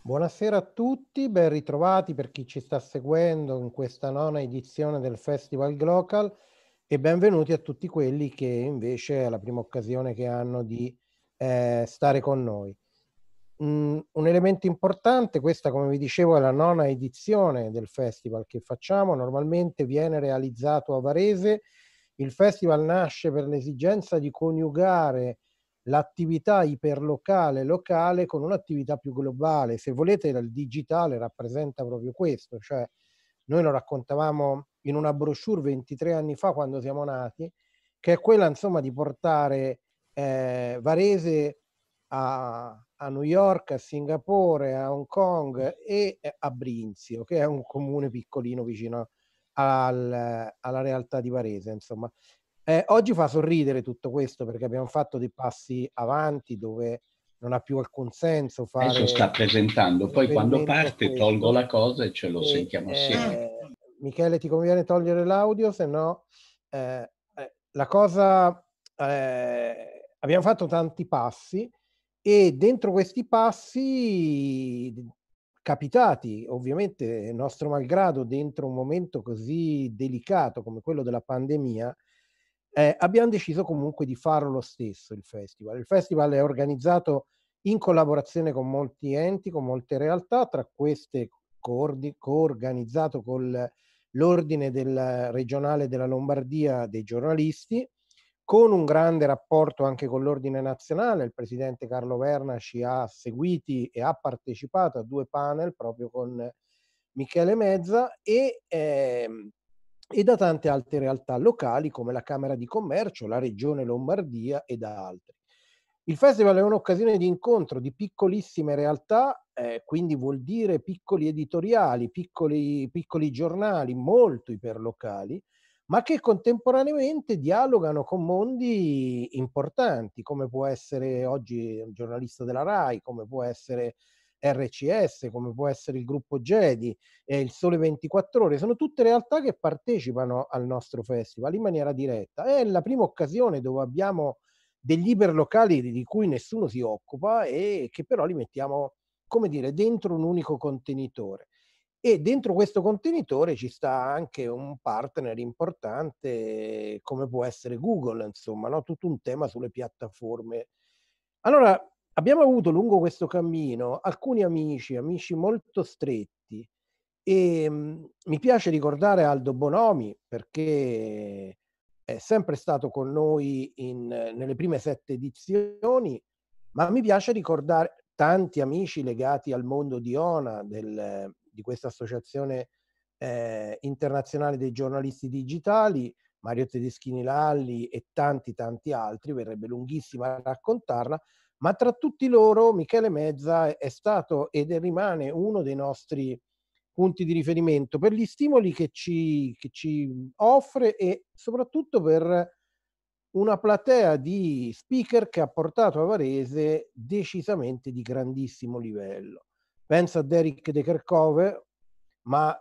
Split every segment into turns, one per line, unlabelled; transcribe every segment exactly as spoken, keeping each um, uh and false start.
Buonasera a tutti, ben ritrovati per chi ci sta seguendo in questa nona edizione del Festival Glocal e benvenuti a tutti quelli che invece è la prima occasione che hanno di eh, stare con noi. Mm, un elemento importante, questa come vi dicevo è la nona edizione del festival che facciamo, normalmente viene realizzato a Varese. Il festival nasce per l'esigenza di coniugare l'attività iperlocale locale con un'attività più globale. Se volete, il digitale rappresenta proprio questo, cioè noi lo raccontavamo in una brochure ventitré anni fa quando siamo nati, che è quella insomma di portare eh, Varese a, a New York, a Singapore, a Hong Kong e a Brinzio, che è un comune piccolino vicino al, alla realtà di Varese, insomma. Eh, oggi fa sorridere tutto questo perché abbiamo fatto dei passi avanti dove non ha più alcun senso
Adesso sta
fare
presentando, poi quando
riferimento a
parte tolgo
questo.
la cosa e ce lo
E,
sentiamo assieme.
eh, Michele, ti conviene togliere l'audio, se no eh, eh, la cosa, eh, abbiamo fatto tanti passi e dentro questi passi capitati, ovviamente nostro malgrado, dentro un momento così delicato come quello della pandemia, eh, abbiamo deciso comunque di farlo lo stesso il festival. Il festival è organizzato in collaborazione con molti enti, con molte realtà, tra queste coordi- coorganizzato con l'Ordine del regionale della Lombardia dei giornalisti, con un grande rapporto anche con l'Ordine Nazionale. Il presidente Carlo Verna ci ha seguiti e ha partecipato a due panel proprio con Michele Mezza e, ehm, e da tante altre realtà locali come la Camera di Commercio, la Regione Lombardia e da altri. Il festival è un'occasione di incontro di piccolissime realtà, eh, quindi vuol dire piccoli editoriali, piccoli, piccoli giornali molto iperlocali, ma che contemporaneamente dialogano con mondi importanti, come può essere oggi un giornalista della RAI, come può essere R C S, come può essere il gruppo Gedi, eh, il Sole ventiquattro Ore. Sono tutte realtà che partecipano al nostro festival in maniera diretta. È la prima occasione dove abbiamo degli iperlocali di cui nessuno si occupa e che però li mettiamo, come dire, dentro un unico contenitore. E dentro questo contenitore ci sta anche un partner importante come può essere Google, insomma, no? Tutto un tema sulle piattaforme. Allora, abbiamo avuto lungo questo cammino alcuni amici, amici molto stretti e mh, mi piace ricordare Aldo Bonomi perché è sempre stato con noi in, nelle prime sette edizioni, ma mi piace ricordare tanti amici legati al mondo di ONA, del, di questa associazione eh, internazionale dei giornalisti digitali, Mario Tedeschini Lalli e tanti tanti altri, verrebbe lunghissima a raccontarla, ma tra tutti loro Michele Mezza è stato ed rimane uno dei nostri punti di riferimento per gli stimoli che ci, che ci offre e soprattutto per una platea di speaker che ha portato a Varese decisamente di grandissimo livello. Penso a Derek De Kerchove, ma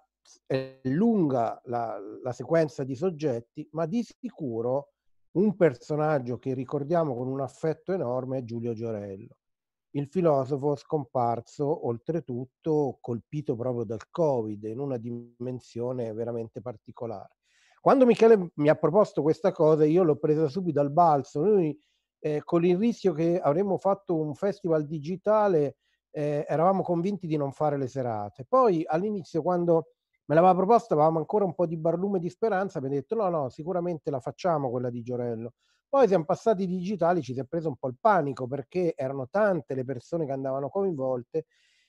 è lunga la, la sequenza di soggetti, ma di sicuro un personaggio che ricordiamo con un affetto enorme è Giulio Giorello, il filosofo scomparso, oltretutto colpito proprio dal Covid in una dimensione veramente particolare. Quando Michele mi ha proposto questa cosa, io l'ho presa subito al balzo. Noi, eh, con il rischio che avremmo fatto un festival digitale, eh, eravamo convinti di non fare le serate. Poi all'inizio, quando me l'aveva proposta, avevamo ancora un po' di barlume di speranza, abbiamo detto no, no, sicuramente la facciamo quella di Giorello. Poi siamo passati digitali, ci si è preso un po' il panico perché erano tante le persone che andavano coinvolte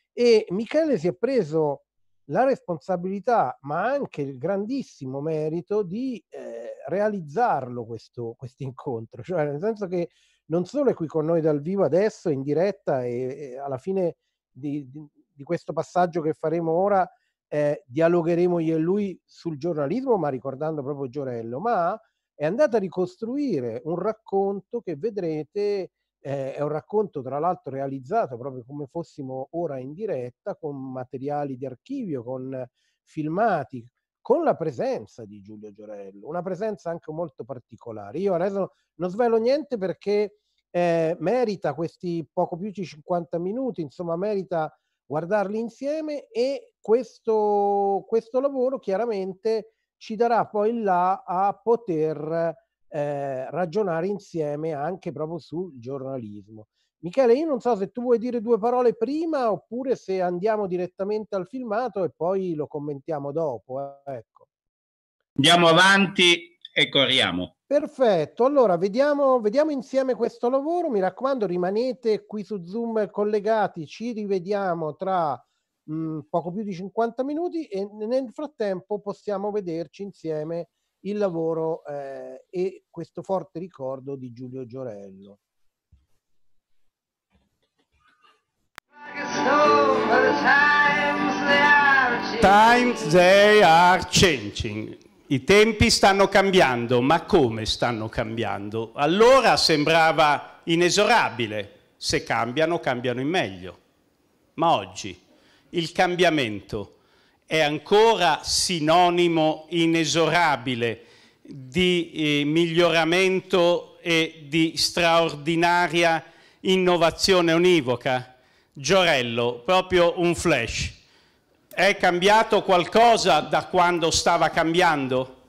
e Michele si è preso la responsabilità, ma anche il grandissimo merito di eh, realizzarlo questo incontro, cioè nel senso che non solo è qui con noi dal vivo adesso in diretta e, e alla fine di, di, di questo passaggio che faremo ora eh, dialogheremo io e lui sul giornalismo, ma ricordando proprio Giorello, ma è andata a ricostruire un racconto che vedrete, eh, è un racconto tra l'altro realizzato proprio come fossimo ora in diretta, con materiali di archivio, con filmati, con la presenza di Giulio Giorello, una presenza anche molto particolare. Io adesso non svelo niente perché eh, merita questi poco più di cinquanta minuti, insomma merita guardarli insieme, e questo, questo lavoro chiaramente ci darà poi il là a poter eh, ragionare insieme anche proprio sul giornalismo. Michele, io non so se tu vuoi dire due parole prima oppure se andiamo direttamente al filmato e poi lo commentiamo dopo. Eh, ecco.
Andiamo avanti e corriamo.
Perfetto, allora vediamo, vediamo insieme questo lavoro. Mi raccomando, rimanete qui su Zoom collegati, ci rivediamo tra mh, poco più di cinquanta minuti e nel frattempo possiamo vederci insieme il lavoro eh, e questo forte ricordo di Giulio Giorello.
Times they are changing. I tempi stanno cambiando, ma come stanno cambiando? Allora sembrava inesorabile, se cambiano, cambiano in meglio. Ma oggi il cambiamento è ancora sinonimo inesorabile di eh, miglioramento e di straordinaria innovazione univoca? Giorello, proprio un flash. È cambiato qualcosa da quando stava cambiando?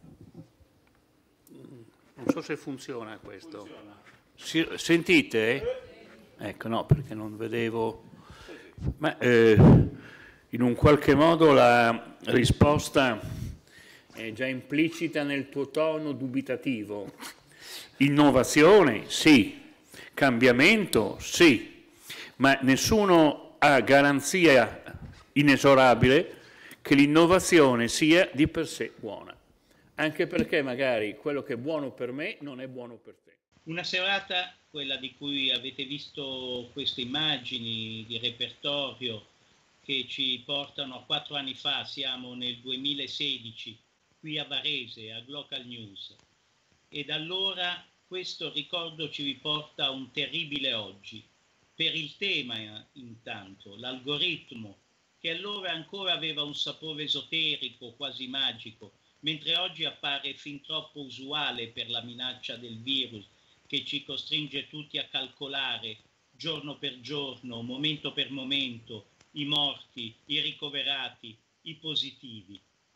Non so se funziona questo. Si, sentite? Ecco, no, perché non vedevo. Ma eh, in un qualche modo la risposta è già implicita nel tuo tono dubitativo. Innovazione, sì. Cambiamento, sì. Ma nessuno ha garanzia inesorabile che l'innovazione sia di per sé buona, anche perché magari quello che è buono per me non è buono per te.
Una serata, quella di cui avete visto queste immagini di repertorio che ci portano a quattro anni fa, siamo nel duemilasedici, qui a Varese, a Glocal News, e da allora questo ricordo ci riporta a un terribile oggi, per il tema intanto, l'algoritmo, che allora ancora aveva un sapore esoterico, quasi magico, mentre oggi appare fin troppo usuale per la minaccia del virus che ci costringe tutti a calcolare giorno per giorno, momento per momento, i morti, i ricoverati, i positivi.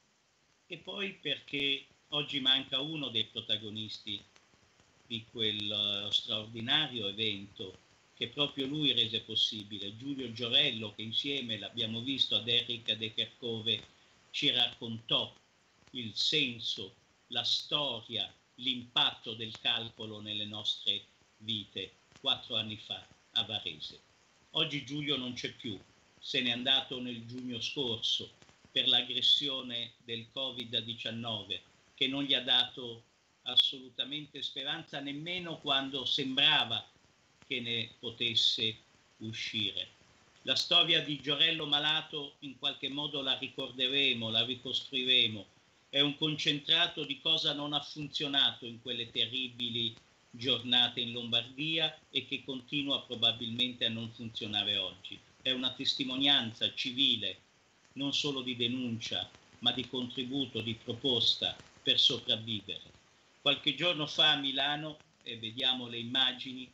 E poi perché oggi manca uno dei protagonisti di quel uh, straordinario evento che proprio lui rese possibile, Giulio Giorello, che insieme, l'abbiamo visto ad Eric De Kerchove, ci raccontò il senso, la storia, l'impatto del calcolo nelle nostre vite quattro anni fa a Varese. Oggi Giulio non c'è più, se n'è andato nel giugno scorso per l'aggressione del covid diciannove, che non gli ha dato assolutamente speranza nemmeno quando sembrava che ne potesse uscire. La storia di Giorello malato in qualche modo la ricorderemo, la ricostruiremo. È un concentrato di cosa non ha funzionato in quelle terribili giornate in Lombardia e che continua probabilmente a non funzionare oggi. È una testimonianza civile, non solo di denuncia, ma di contributo, di proposta per sopravvivere. Qualche giorno fa a Milano, e vediamo le immagini,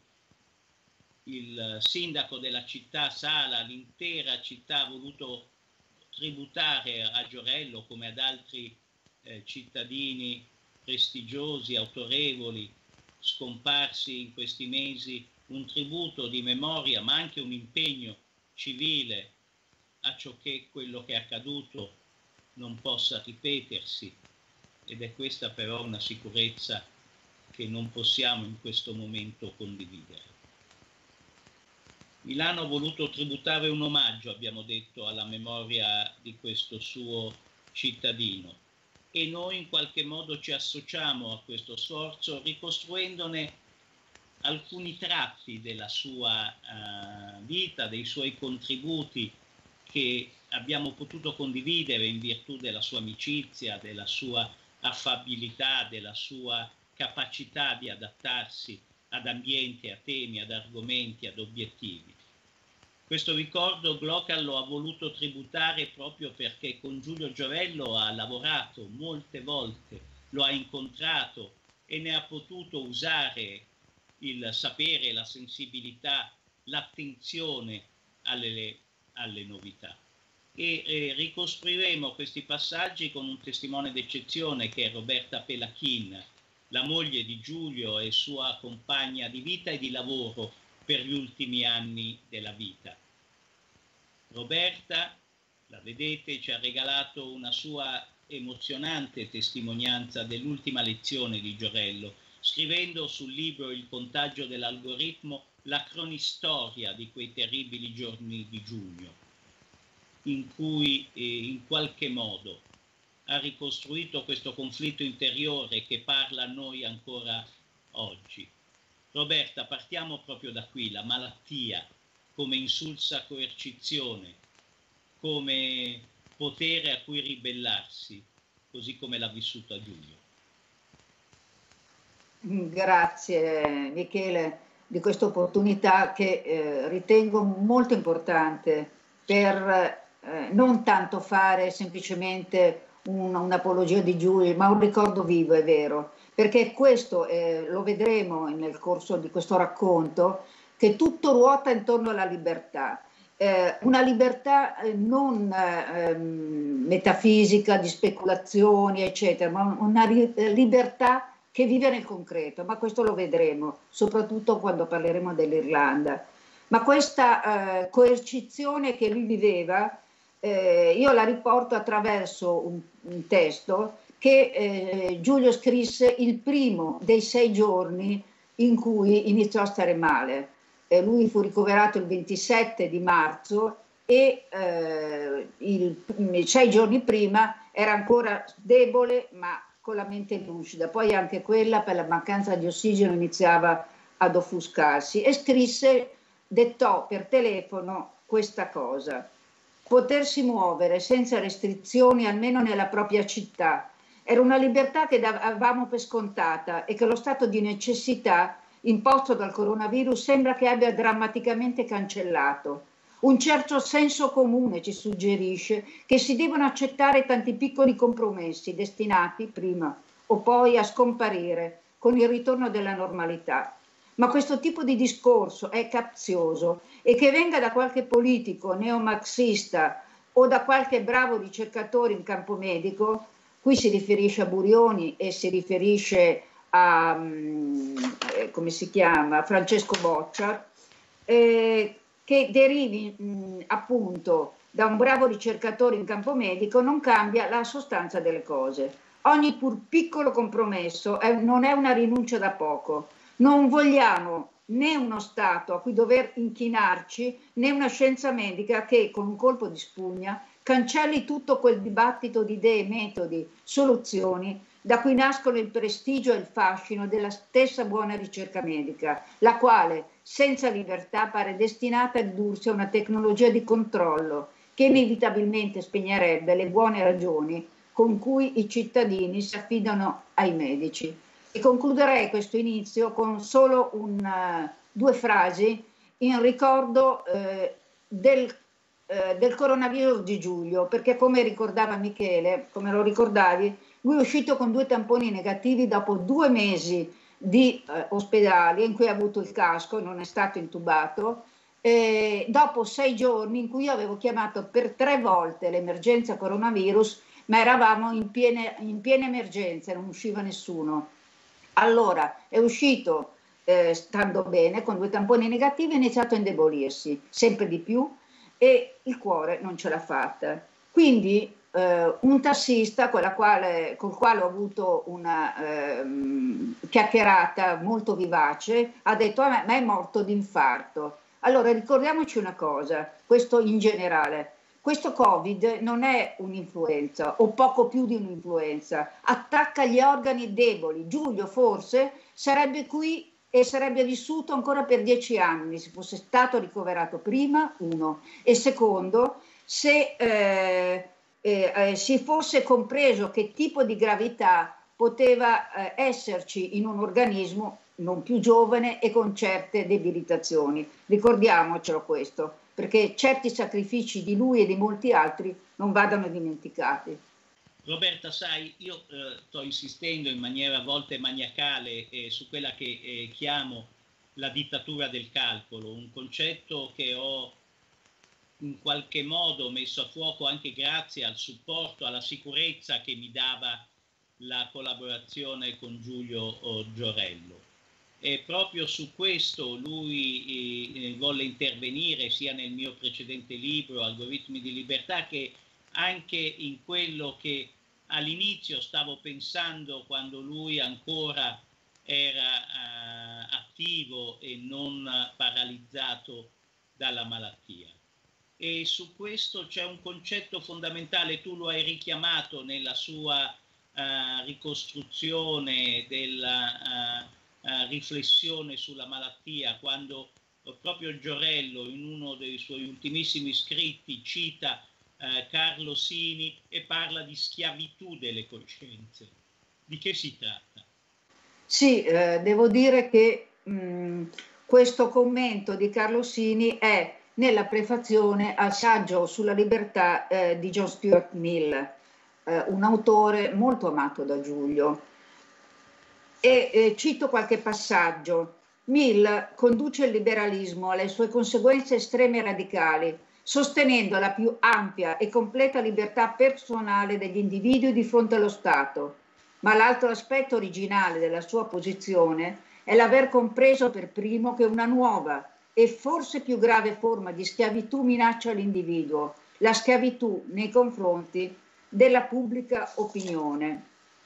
il sindaco della città Sala, l'intera città, ha voluto tributare a Giorello come ad altri eh, cittadini prestigiosi, autorevoli, scomparsi in questi mesi, un tributo di memoria, ma anche un impegno civile a ciò che quello che è accaduto non possa ripetersi. Ed è questa però una sicurezza che non possiamo in questo momento condividere. Milano ha voluto tributare un omaggio, abbiamo detto, alla memoria di questo suo cittadino, e noi in qualche modo ci associamo a questo sforzo ricostruendone alcuni tratti della sua uh, vita, dei suoi contributi che abbiamo potuto condividere in virtù della sua amicizia, della sua affabilità, della sua capacità di adattarsi ad ambienti, a temi, ad argomenti, ad obiettivi. Questo ricordo Glocal lo ha voluto tributare proprio perché con Giulio Giorello ha lavorato molte volte, lo ha incontrato e ne ha potuto usare il sapere, la sensibilità, l'attenzione alle alle novità. E eh, ricostruiremo questi passaggi con un testimone d'eccezione che è Roberta Pelachin, la moglie di Giulio e sua compagna di vita e di lavoro per gli ultimi anni della vita. Roberta, la vedete, ci ha regalato una sua emozionante testimonianza dell'ultima lezione di Giorello, scrivendo sul libro Il contagio dell'algoritmo la cronistoria di quei terribili giorni di giugno, in cui eh, in qualche modo ha ricostruito questo conflitto interiore che parla a noi ancora oggi. Roberta, partiamo proprio da qui, la malattia come insulsa coercizione, come potere a cui ribellarsi, così come l'ha vissuto a Giulio.
Grazie Michele di questa opportunità che eh, ritengo molto importante per eh, non tanto fare semplicemente un'apologia di Giulio, ma un ricordo vivo, è vero, perché questo eh, lo vedremo nel corso di questo racconto, che tutto ruota intorno alla libertà. Eh, una libertà non eh, metafisica, di speculazioni, eccetera, ma una ri- libertà che vive nel concreto, ma questo lo vedremo, soprattutto quando parleremo dell'Irlanda. Ma questa eh, coercizione che lui viveva, eh, io la riporto attraverso un, un testo che eh, Giulio scrisse il primo dei sei giorni in cui iniziò a stare male. Eh, lui fu ricoverato il ventisette di marzo e eh, il, sei giorni prima era ancora debole ma con la mente lucida, poi anche quella per la mancanza di ossigeno iniziava ad offuscarsi e scrisse, dettò per telefono questa cosa: potersi muovere senza restrizioni almeno nella propria città era una libertà che davamo per scontata e che lo stato di necessità imposto dal coronavirus sembra che abbia drammaticamente cancellato. Un certo senso comune ci suggerisce che si devono accettare tanti piccoli compromessi destinati prima o poi a scomparire con il ritorno della normalità. Ma questo tipo di discorso è capzioso e che venga da qualche politico neomarxista o da qualche bravo ricercatore in campo medico, qui si riferisce a Burioni e si riferisce a, eh, come si chiama, Francesco Boccia, eh, che derivi mh, appunto da un bravo ricercatore in campo medico, non cambia la sostanza delle cose. Ogni pur piccolo compromesso è, non è una rinuncia da poco. Non vogliamo né uno Stato a cui dover inchinarci, né una scienza medica che con un colpo di spugna cancelli tutto quel dibattito di idee, metodi, soluzioni da cui nascono il prestigio e il fascino della stessa buona ricerca medica, la quale, senza libertà, pare destinata a ridursi a una tecnologia di controllo che inevitabilmente spegnerebbe le buone ragioni con cui i cittadini si affidano ai medici. E concluderei questo inizio con solo un, uh, due frasi in ricordo eh, del, eh, del coronavirus di Giulio, perché come ricordava Michele, come lo ricordavi, lui è uscito con due tamponi negativi dopo due mesi di eh, ospedali in cui ha avuto il casco e non è stato intubato, eh, dopo sei giorni in cui io avevo chiamato per tre volte l'emergenza coronavirus, ma eravamo in piena, in piena emergenza, non usciva nessuno. Allora è uscito eh, stando bene con due tamponi negativi, ha iniziato a indebolirsi sempre di più e il cuore non ce l'ha fatta. Quindi Uh, un tassista con la quale, col quale ho avuto una uh, chiacchierata molto vivace ha detto: a me, me è morto di infarto. Allora ricordiamoci una cosa, questo in generale, questo Covid non è un'influenza o poco più di un'influenza, attacca gli organi deboli. Giulio forse sarebbe qui e sarebbe vissuto ancora per dieci anni se fosse stato ricoverato prima, uno, e secondo, se eh, Eh, eh, si fosse compreso che tipo di gravità poteva eh, esserci in un organismo non più giovane e con certe debilitazioni. Ricordiamocelo questo, perché certi sacrifici di lui e di molti altri non vadano dimenticati.
Roberta, sai, io eh, sto insistendo in maniera a volte maniacale eh, su quella che eh, chiamo la dittatura del calcolo, un concetto che ho in qualche modo messo a fuoco anche grazie al supporto, alla sicurezza che mi dava la collaborazione con Giulio Giorello. E proprio su questo lui eh, volle intervenire sia nel mio precedente libro Algoritmi di libertà, che anche in quello che all'inizio stavo pensando quando lui ancora era eh, attivo e non paralizzato dalla malattia. E su questo c'è un concetto fondamentale, tu lo hai richiamato nella sua uh, ricostruzione della uh, uh, riflessione sulla malattia, quando uh, proprio Giorello in uno dei suoi ultimissimi scritti cita uh, Carlo Sini e parla di schiavitù delle coscienze. Di che si tratta?
Sì, eh, devo dire che mh, questo commento di Carlo Sini è nella prefazione al saggio sulla libertà eh, di John Stuart Mill, eh, un autore molto amato da Giulio. E eh, cito qualche passaggio. Mill conduce il liberalismo alle sue conseguenze estreme e radicali, sostenendo la più ampia e completa libertà personale degli individui di fronte allo Stato. Ma l'altro aspetto originale della sua posizione è l'aver compreso per primo che una nuova e forse più grave forma di schiavitù minaccia l'individuo, la schiavitù nei confronti della pubblica opinione.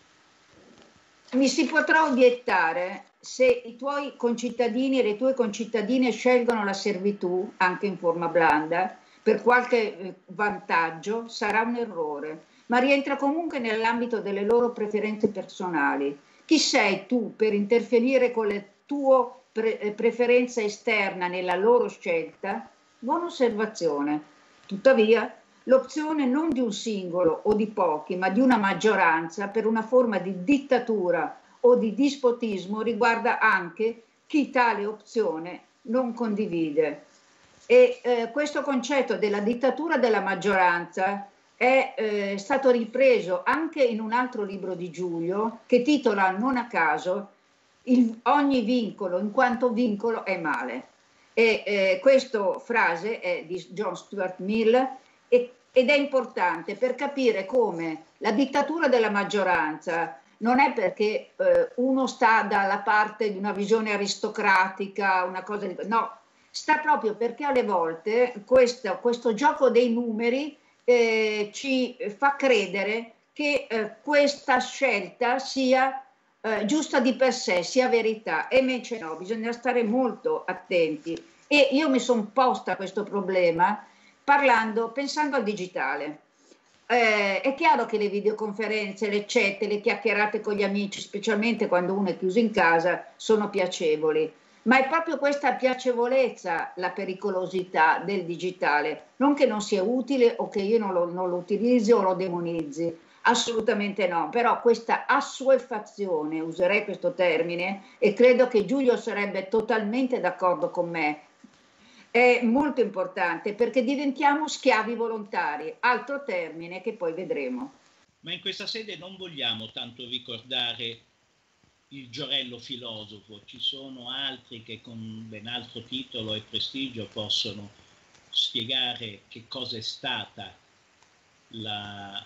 Mi si potrà obiettare se i tuoi concittadini e le tue concittadine scelgono la servitù, anche in forma blanda, per qualche vantaggio, sarà un errore, ma rientra comunque nell'ambito delle loro preferenze personali. Chi sei tu per interferire con le tue pre- preferenze esterna nella loro scelta? Buona osservazione. Tuttavia, l'opzione non di un singolo o di pochi, ma di una maggioranza per una forma di dittatura o di dispotismo riguarda anche chi tale opzione non condivide. E eh, questo concetto della dittatura della maggioranza è eh, stato ripreso anche in un altro libro di Giulio che titola non a caso il, ogni vincolo in quanto vincolo è male. E eh, questa frase è di John Stuart Mill e, ed è importante per capire come la dittatura della maggioranza non è perché eh, uno sta dalla parte di una visione aristocratica, una cosa di... no, sta proprio perché alle volte questo, questo gioco dei numeri Eh, ci fa credere che eh, questa scelta sia eh, giusta di per sé, sia verità, e invece no, bisogna stare molto attenti. E io mi sono posta questo problema parlando, pensando al digitale. Eh, è chiaro che le videoconferenze, le chat, le chiacchierate con gli amici, specialmente quando uno è chiuso in casa, sono piacevoli. Ma è proprio questa piacevolezza la pericolosità del digitale, non che non sia utile o che io non lo, non lo utilizzi o lo demonizzi, assolutamente no, però questa assuefazione, userei questo termine, e credo che Giulio sarebbe totalmente d'accordo con me, è molto importante perché diventiamo schiavi volontari, altro termine che poi vedremo.
Ma in questa sede non vogliamo tanto ricordare il Giorello filosofo, ci sono altri che con ben altro titolo e prestigio possono spiegare che cosa è stata la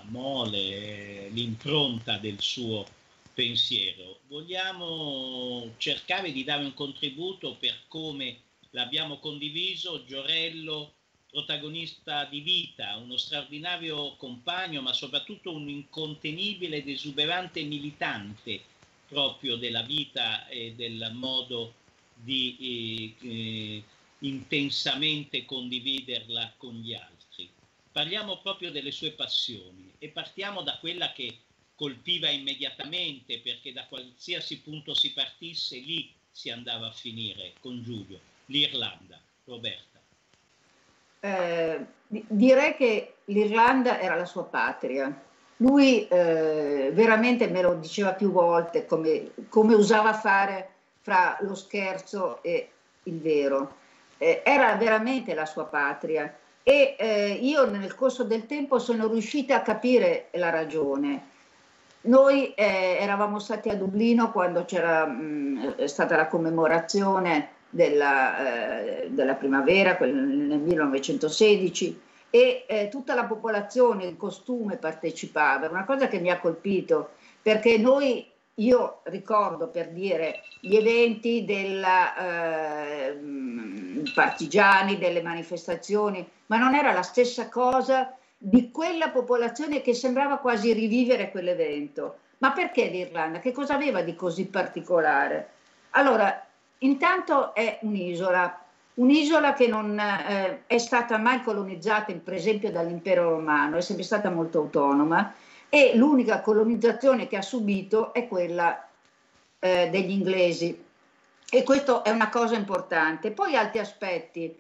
mole, l'impronta del suo pensiero. Vogliamo cercare di dare un contributo per come l'abbiamo condiviso. Giorello, protagonista di vita, uno straordinario compagno, ma soprattutto un incontenibile ed esuberante militante proprio della vita e del modo di eh, eh, intensamente condividerla con gli altri. Parliamo proprio delle sue passioni e partiamo da quella che colpiva immediatamente, perché da qualsiasi punto si partisse lì si andava a finire con Giulio, l'Irlanda. Roberta.
Eh, direi che l'Irlanda era la sua patria. Lui eh, veramente me lo diceva più volte, come, come usava fare fra lo scherzo e il vero. Eh, era veramente la sua patria e eh, io nel corso del tempo sono riuscita a capire la ragione. Noi eh, eravamo stati a Dublino quando c'era mh, stata la commemorazione della, eh, della primavera, nel millenovecentosedici, e eh, tutta la popolazione in costume partecipava. Una cosa che mi ha colpito, perché noi, io ricordo, per dire, gli eventi della eh, partigiani, delle manifestazioni, ma non era la stessa cosa di quella popolazione che sembrava quasi rivivere quell'evento. Ma perché l'Irlanda? Che cosa aveva di così particolare? Allora, intanto è un'isola, un'isola che non eh, è stata mai colonizzata, per esempio, dall'impero romano, è sempre stata molto autonoma, e l'unica colonizzazione che ha subito è quella eh, degli inglesi, e questo è una cosa importante. Poi altri aspetti,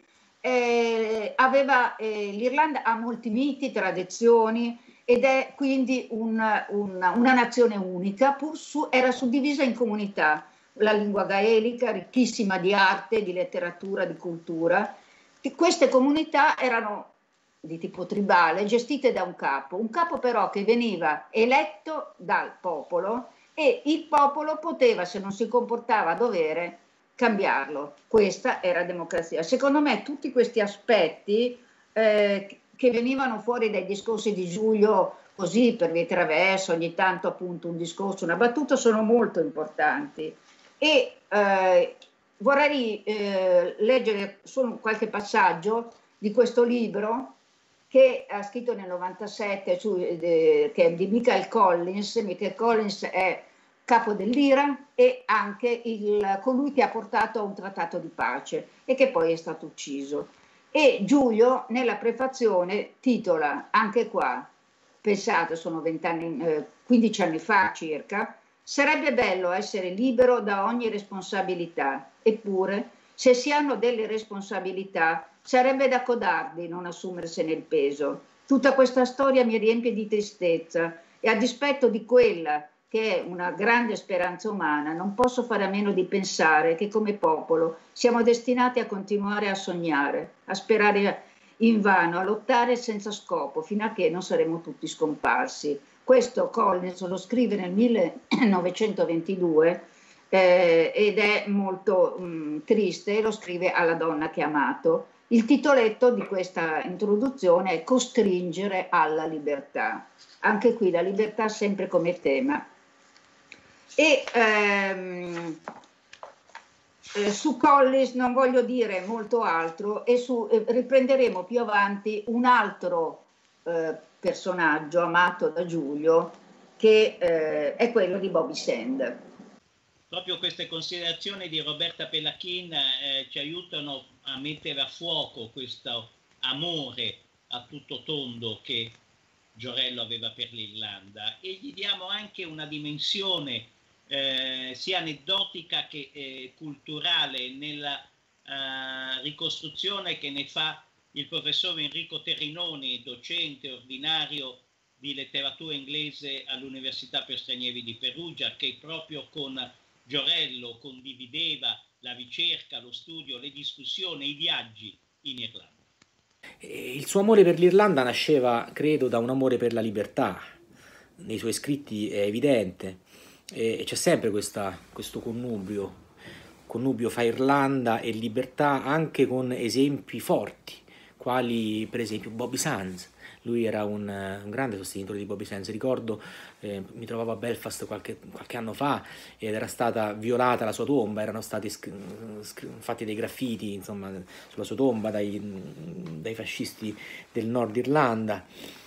eh, aveva, eh, l'Irlanda ha molti miti, tradizioni, ed è quindi un, un, una nazione unica, pur su, era suddivisa in comunità. La lingua gaelica, ricchissima di arte, di letteratura, di cultura. Queste comunità erano di tipo tribale, gestite da un capo, un capo però che veniva eletto dal popolo, e il popolo poteva, se non si comportava a dovere, cambiarlo. Questa era democrazia. Secondo me tutti questi aspetti eh, che venivano fuori dai discorsi di Giulio, così per via traverso, ogni tanto appunto un discorso, una battuta, sono molto importanti. E eh, vorrei eh, leggere solo qualche passaggio di questo libro che ha scritto nel novantasette, su, eh, che è di Michael Collins. Michael Collins è capo dell'Iran e anche il, colui che ha portato a un trattato di pace e che poi è stato ucciso. E Giulio nella prefazione titola, anche qua, pensate, sono vent'anni, eh, quindici anni fa circa, sarebbe bello essere libero da ogni responsabilità, eppure se si hanno delle responsabilità sarebbe da codardi non assumersene il peso. Tutta questa storia mi riempie di tristezza e a dispetto di quella che è una grande speranza umana, non posso fare a meno di pensare che come popolo siamo destinati a continuare a sognare, a sperare invano, a lottare senza scopo, fino a che non saremo tutti scomparsi. Questo Collins lo scrive nel millenovecentoventidue eh, ed è molto mh, triste, lo scrive alla donna che ha amato. Il titoletto di questa introduzione è Costringere alla libertà. Anche qui la libertà sempre come tema. E ehm, eh, su Collins non voglio dire molto altro, e su, eh, riprenderemo più avanti un altro eh, personaggio amato da Giulio, che eh, è quello di Bobby Sand.
Proprio queste considerazioni di Roberta Pellachin eh, ci aiutano a mettere a fuoco questo amore a tutto tondo che Giorello aveva per l'Irlanda, e gli diamo anche una dimensione eh, sia aneddotica che eh, culturale nella eh, ricostruzione che ne fa il professor Enrico Terrinoni, docente ordinario di letteratura inglese all'Università per Stranieri di Perugia, che proprio con Giorello condivideva la ricerca, lo studio, le discussioni, i viaggi in Irlanda.
Il suo amore per l'Irlanda nasceva, credo, da un amore per la libertà. Nei suoi scritti è evidente, e c'è sempre questa, questo connubio, connubio fra Irlanda e libertà, anche con esempi forti, quali per esempio Bobby Sands. Lui era un, un grande sostenitore di Bobby Sands. Ricordo, eh, mi trovavo a Belfast qualche, qualche anno fa ed era stata violata la sua tomba, erano stati fatti dei graffiti, insomma, sulla sua tomba dai, dai fascisti del Nord Irlanda,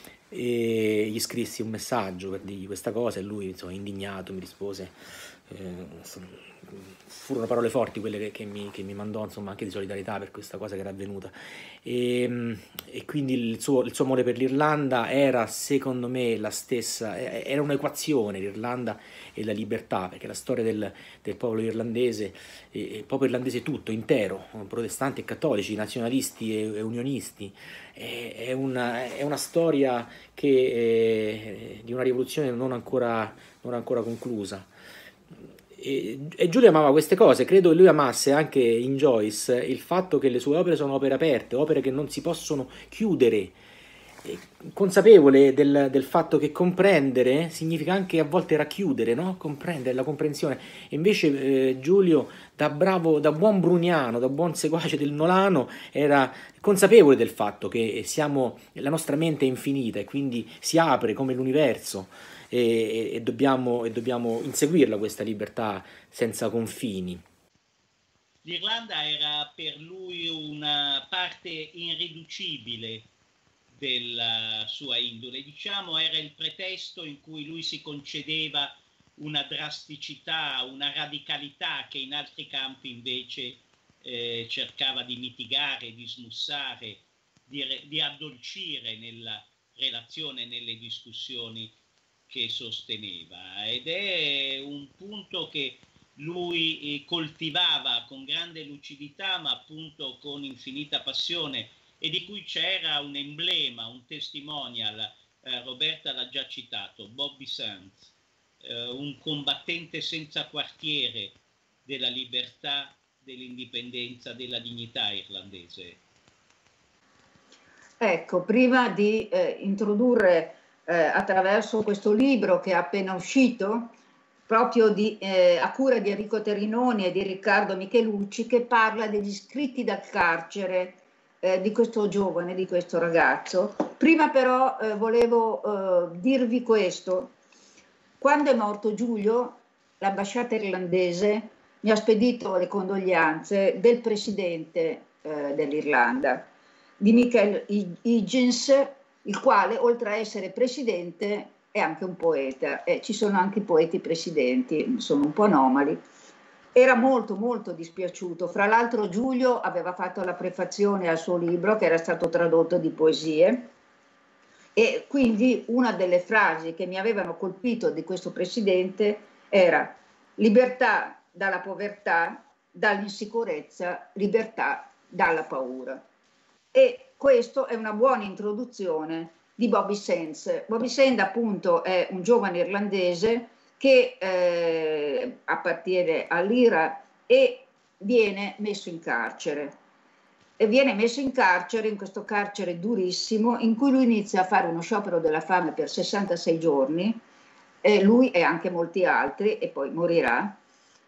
e gli scrissi un messaggio per dirgli questa cosa e lui, insomma, indignato mi rispose. Eh, furono parole forti quelle che, che, mi, che mi mandò, insomma, anche di solidarietà per questa cosa che era avvenuta, e, e quindi il suo, il suo amore per l'Irlanda era, secondo me, la stessa, era un'equazione, l'Irlanda e la libertà, perché la storia del, del popolo irlandese, il popolo irlandese tutto, intero, protestanti e cattolici, nazionalisti e, e unionisti, è, è, una, è una storia che, è, di una rivoluzione non ancora, non ancora conclusa. E, e Giulio amava queste cose. Credo che lui amasse anche in Joyce il fatto che le sue opere sono opere aperte, opere che non si possono chiudere, consapevole del, del fatto che comprendere significa anche a volte racchiudere, no? Comprendere, la comprensione. E invece eh, Giulio, da bravo, da buon bruniano, da buon seguace del Nolano, era consapevole del fatto che siamo, la nostra mente è infinita e quindi si apre come l'universo e, e, dobbiamo, e dobbiamo inseguirla questa libertà senza confini.
L'Irlanda era per lui una parte irriducibile della sua indole, diciamo, era il pretesto in cui lui si concedeva una drasticità, una radicalità che in altri campi invece eh, cercava di mitigare, di smussare, di, di addolcire nella relazione, nelle discussioni che sosteneva. Ed è un punto che lui coltivava con grande lucidità, ma appunto con infinita passione, e di cui c'era un emblema, un testimonial, eh, Roberta l'ha già citato, Bobby Sands, eh, un combattente senza quartiere della libertà, dell'indipendenza, della dignità irlandese.
Ecco, prima di eh, introdurre eh, attraverso questo libro che è appena uscito, proprio di, eh, a cura di Enrico Terrinoni e di Riccardo Michelucci, che parla degli scritti dal carcere eh, di questo giovane, di questo ragazzo. Prima però eh, volevo eh, dirvi questo. Quando è morto Giulio, l'ambasciata irlandese mi ha spedito le condoglianze del presidente eh, dell'Irlanda, di Michael Higgins, il quale, oltre a essere presidente, è anche un poeta, e ci sono anche i poeti presidenti, sono un po' anomali. Era molto molto dispiaciuto. Fra l'altro Giulio aveva fatto la prefazione al suo libro, che era stato tradotto di poesie, e quindi una delle frasi che mi avevano colpito di questo presidente era: libertà dalla povertà, dall'insicurezza, libertà dalla paura. E questo è una buona introduzione di Bobby Sands. Bobby Sands appunto è un giovane irlandese che eh, appartiene all'I R A e viene messo in carcere. E viene messo in carcere, in questo carcere durissimo, in cui lui inizia a fare uno sciopero della fame per sessantasei giorni, e lui e anche molti altri, e poi morirà.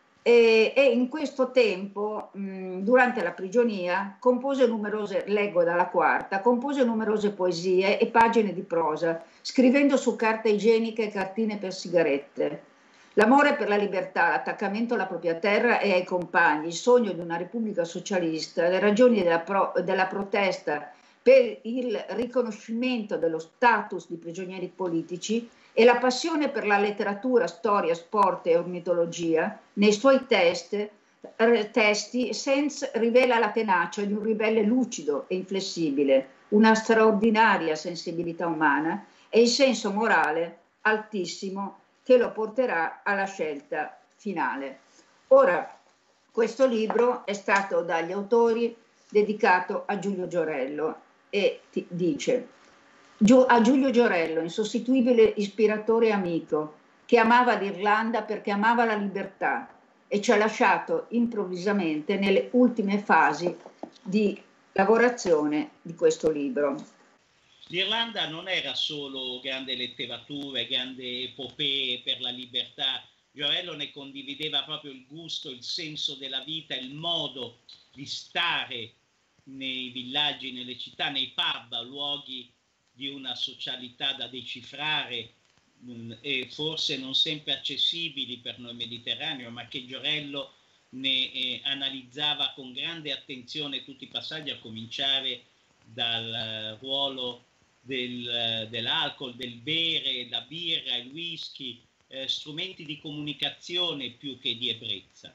E, e in questo tempo, mh, durante la prigionia, compose numerose, leggo dalla quarta, compose numerose poesie e pagine di prosa, scrivendo su carta igienica e cartine per sigarette. L'amore per la libertà, l'attaccamento alla propria terra e ai compagni, il sogno di una repubblica socialista, le ragioni della, pro, della protesta per il riconoscimento dello status di prigionieri politici e la passione per la letteratura, storia, sport e ornitologia. Nei suoi test, testi Sands rivela la tenacia di un ribelle lucido e inflessibile, una straordinaria sensibilità umana e il senso morale altissimo che lo porterà alla scelta finale. Ora, questo libro è stato dagli autori dedicato a Giulio Giorello e ti dice: a Giulio Giorello, insostituibile ispiratore e amico, che amava l'Irlanda perché amava la libertà e ci ha lasciato improvvisamente nelle ultime fasi di lavorazione di questo libro.
L'Irlanda non era solo grande letteratura, grande epopee per la libertà. Giorello ne condivideva proprio il gusto, il senso della vita, il modo di stare nei villaggi, nelle città, nei pub, luoghi di una socialità da decifrare mh, e forse non sempre accessibili per noi mediterranei, ma che Giorello ne eh, analizzava con grande attenzione tutti i passaggi, a cominciare dal uh, ruolo del, uh, dell'alcol, del bere, la birra, il whisky, eh, strumenti di comunicazione più che di ebbrezza.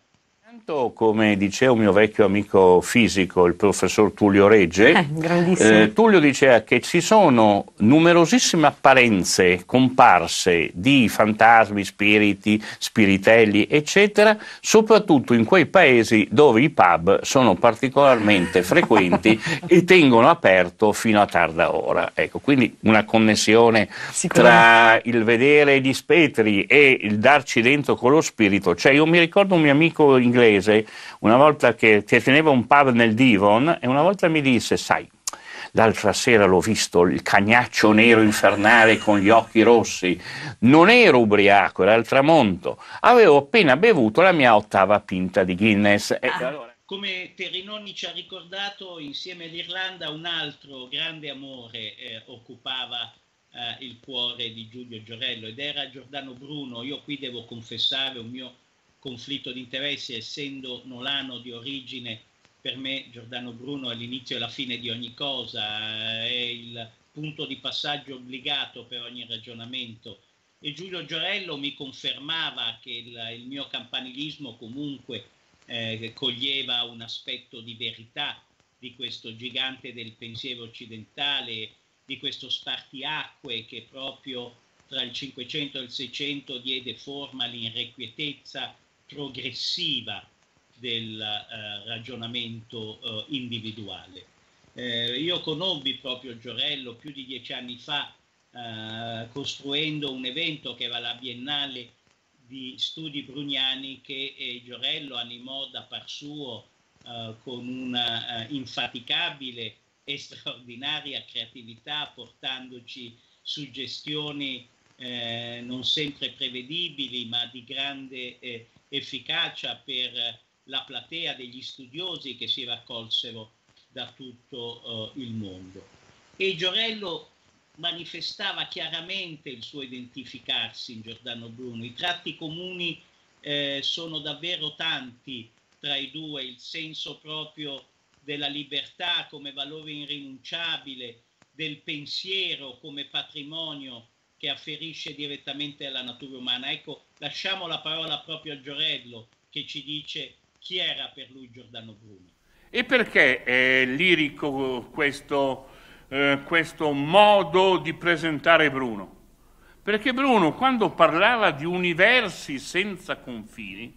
Come diceva un mio vecchio amico fisico, il professor Tullio Regge, eh, eh, Tullio diceva che ci sono numerosissime apparenze comparse di fantasmi, spiriti, spiritelli, eccetera, soprattutto in quei paesi dove i pub sono particolarmente frequenti e tengono aperto fino a tarda ora. Ecco, quindi una connessione tra il vedere gli spettri e il darci dentro con lo spirito. Cioè, io mi ricordo un mio amico inglese una volta che, che teneva un pub nel Devon, e una volta mi disse: sai, l'altra sera l'ho visto, il cagnaccio nero infernale con gli occhi rossi, non ero ubriaco, era il tramonto, avevo appena bevuto la mia ottava pinta di Guinness. E
Ah,
allora...
come Perinoni ci ha ricordato, insieme all'Irlanda un altro grande amore eh, occupava eh, il cuore di Giulio Giorello, ed era Giordano Bruno. Io qui devo confessare un mio conflitto di interessi, essendo nolano di origine. Per me Giordano Bruno è l'inizio e la fine di ogni cosa, è il punto di passaggio obbligato per ogni ragionamento, e Giulio Giorello mi confermava che il, il mio campanilismo comunque eh, coglieva un aspetto di verità di questo gigante del pensiero occidentale, di questo spartiacque che proprio tra il Cinquecento e il Seicento diede forma all'irrequietezza progressiva del eh, ragionamento eh, individuale. Eh, io conobbi proprio Giorello più di dieci anni fa eh, costruendo un evento che era la Biennale di Studi Bruniani, che eh, Giorello animò da par suo eh, con una eh, infaticabile e straordinaria creatività, portandoci suggestioni eh, non sempre prevedibili ma di grande eh, efficacia per la platea degli studiosi che si raccolsero da tutto uh, il mondo. E Giorello manifestava chiaramente il suo identificarsi in Giordano Bruno. I tratti comuni eh, sono davvero tanti tra i due, il senso proprio della libertà come valore irrinunciabile, del pensiero come patrimonio che afferisce direttamente alla natura umana. Ecco, lasciamo la parola proprio a Giorello, che ci dice chi era per lui Giordano Bruno.
E perché è lirico questo, eh, questo modo di presentare Bruno? Perché Bruno, quando parlava di universi senza confini,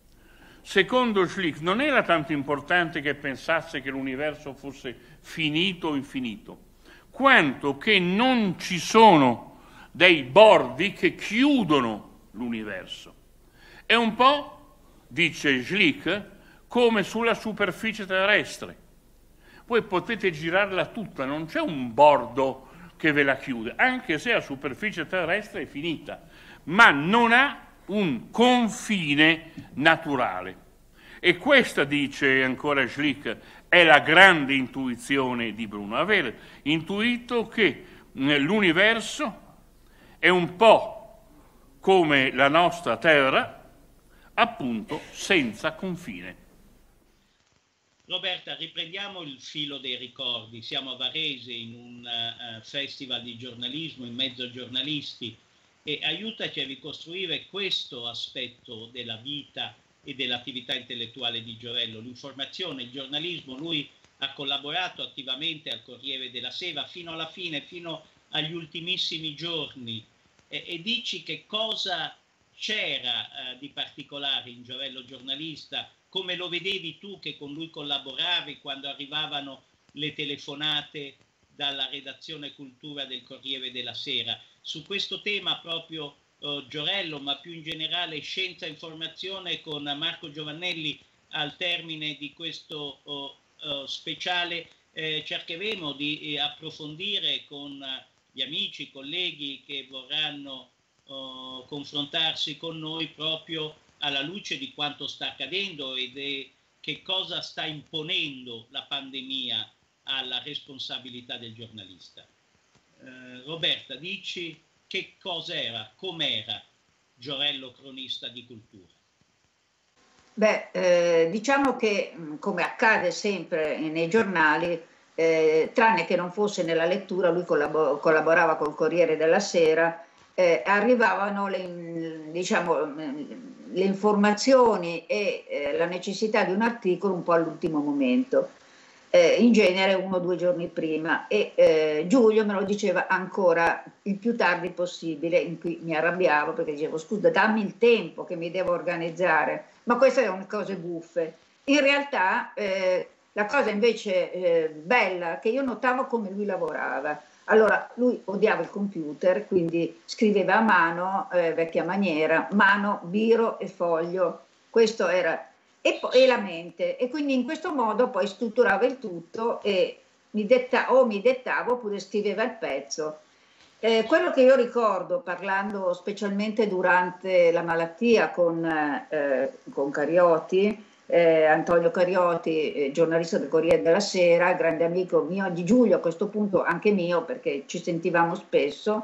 secondo Schlick non era tanto importante che pensasse che l'universo fosse finito o infinito, quanto che non ci sono dei bordi che chiudono l'universo. È un po', dice Schlick, come sulla superficie terrestre. Voi potete girarla tutta, non c'è un bordo che ve la chiude, anche se la superficie terrestre è finita, ma non ha un confine naturale. E questa, dice ancora Schlick, è la grande intuizione di Bruno, aver intuito che l'universo è un po' come la nostra terra, appunto senza confine.
Roberta, riprendiamo il filo dei ricordi. Siamo a Varese in un uh, festival di giornalismo in mezzo a giornalisti, e aiutaci a ricostruire questo aspetto della vita e dell'attività intellettuale di Giorello, l'informazione, il giornalismo. Lui ha collaborato attivamente al Corriere della Sera fino alla fine, fino agli ultimissimi giorni, e, e dici che cosa c'era eh, di particolare in Giorello giornalista, come lo vedevi tu che con lui collaboravi quando arrivavano le telefonate dalla redazione cultura del Corriere della Sera. Su questo tema proprio eh, Giorello, ma più in generale scienza e informazione, con Marco Giovannelli al termine di questo oh, oh, speciale eh, cercheremo di eh, approfondire con eh, gli amici, i colleghi che vorranno oh, confrontarsi con noi proprio alla luce di quanto sta accadendo ed è che cosa sta imponendo la pandemia alla responsabilità del giornalista. Eh, Roberta, dici che cos'era, com'era Giorello cronista di cultura?
Beh, eh, diciamo che, come accade sempre nei giornali, eh, tranne che non fosse nella lettura, lui collabor- collaborava col Corriere della Sera, eh, arrivavano le, diciamo, le informazioni e eh, la necessità di un articolo un po' all'ultimo momento, eh, in genere uno o due giorni prima, e eh, Giulio me lo diceva ancora il più tardi possibile, in cui mi arrabbiavo perché dicevo scusa, dammi il tempo che mi devo organizzare, ma queste erano cose buffe. In realtà eh, la cosa invece eh, bella, che io notavo come lui lavorava. Allora, lui odiava il computer, quindi scriveva a mano, eh, vecchia maniera, mano, biro e foglio, questo era, e, poi, e la mente, e quindi in questo modo poi strutturava il tutto e mi detta, o mi dettavo oppure scriveva il pezzo. Eh, quello che io ricordo, parlando specialmente durante la malattia con, eh, con Carioti, eh, Antonio Carioti, eh, giornalista del Corriere della Sera, grande amico mio, di Giulio a questo punto anche mio, perché ci sentivamo spesso,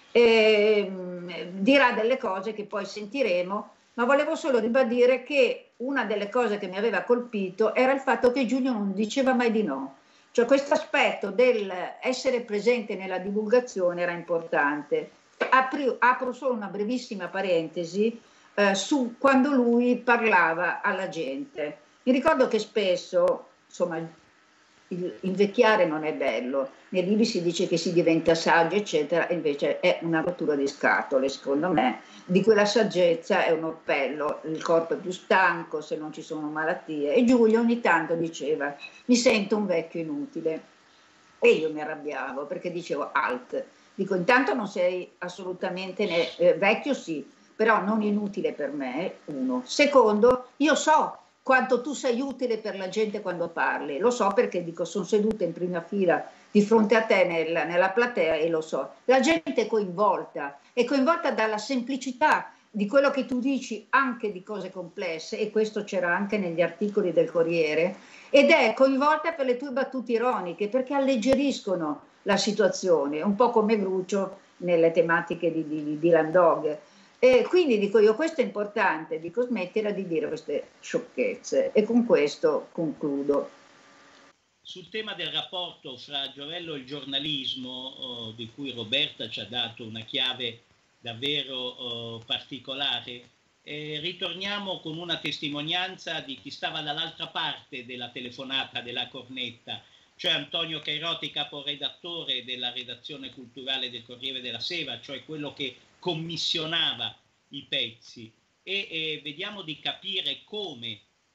eh, dirà delle cose che poi sentiremo, ma volevo solo ribadire che una delle cose che mi aveva colpito era il fatto che Giulio non diceva mai di no. Cioè questo aspetto del essere presente nella divulgazione era importante. Apri, apro solo una brevissima parentesi eh, su quando lui parlava alla gente. Mi ricordo che spesso, insomma, il, invecchiare non è bello. Nei libri si dice che si diventa saggi, eccetera, e invece è una rottura di scatole, secondo me. Di quella saggezza è un orpello, il corpo è più stanco se non ci sono malattie. E Giulio ogni tanto diceva: mi sento un vecchio inutile. E io mi arrabbiavo perché dicevo: alt, dico, intanto non sei assolutamente ne- eh, vecchio, sì, però non inutile per me, uno. Secondo, io so quanto tu sei utile per la gente quando parli, lo so perché dico, sono seduta in prima fila di fronte a te nel, nella platea e lo so. La gente è coinvolta, è coinvolta dalla semplicità di quello che tu dici, anche di cose complesse, e questo c'era anche negli articoli del Corriere, ed è coinvolta per le tue battute ironiche, perché alleggeriscono la situazione, un po' come Gruccio nelle tematiche di, di, di Landog. E quindi dico io, questo è importante, dico smettila di dire queste sciocchezze, e con questo concludo.
Sul tema del rapporto fra Giorello e il giornalismo, oh, di cui Roberta ci ha dato una chiave davvero oh, particolare, eh, ritorniamo con una testimonianza di chi stava dall'altra parte della telefonata, della cornetta, cioè Antonio Carioti, caporedattore della redazione culturale del Corriere della Sera, cioè quello che commissionava i pezzi, e eh, vediamo di capire come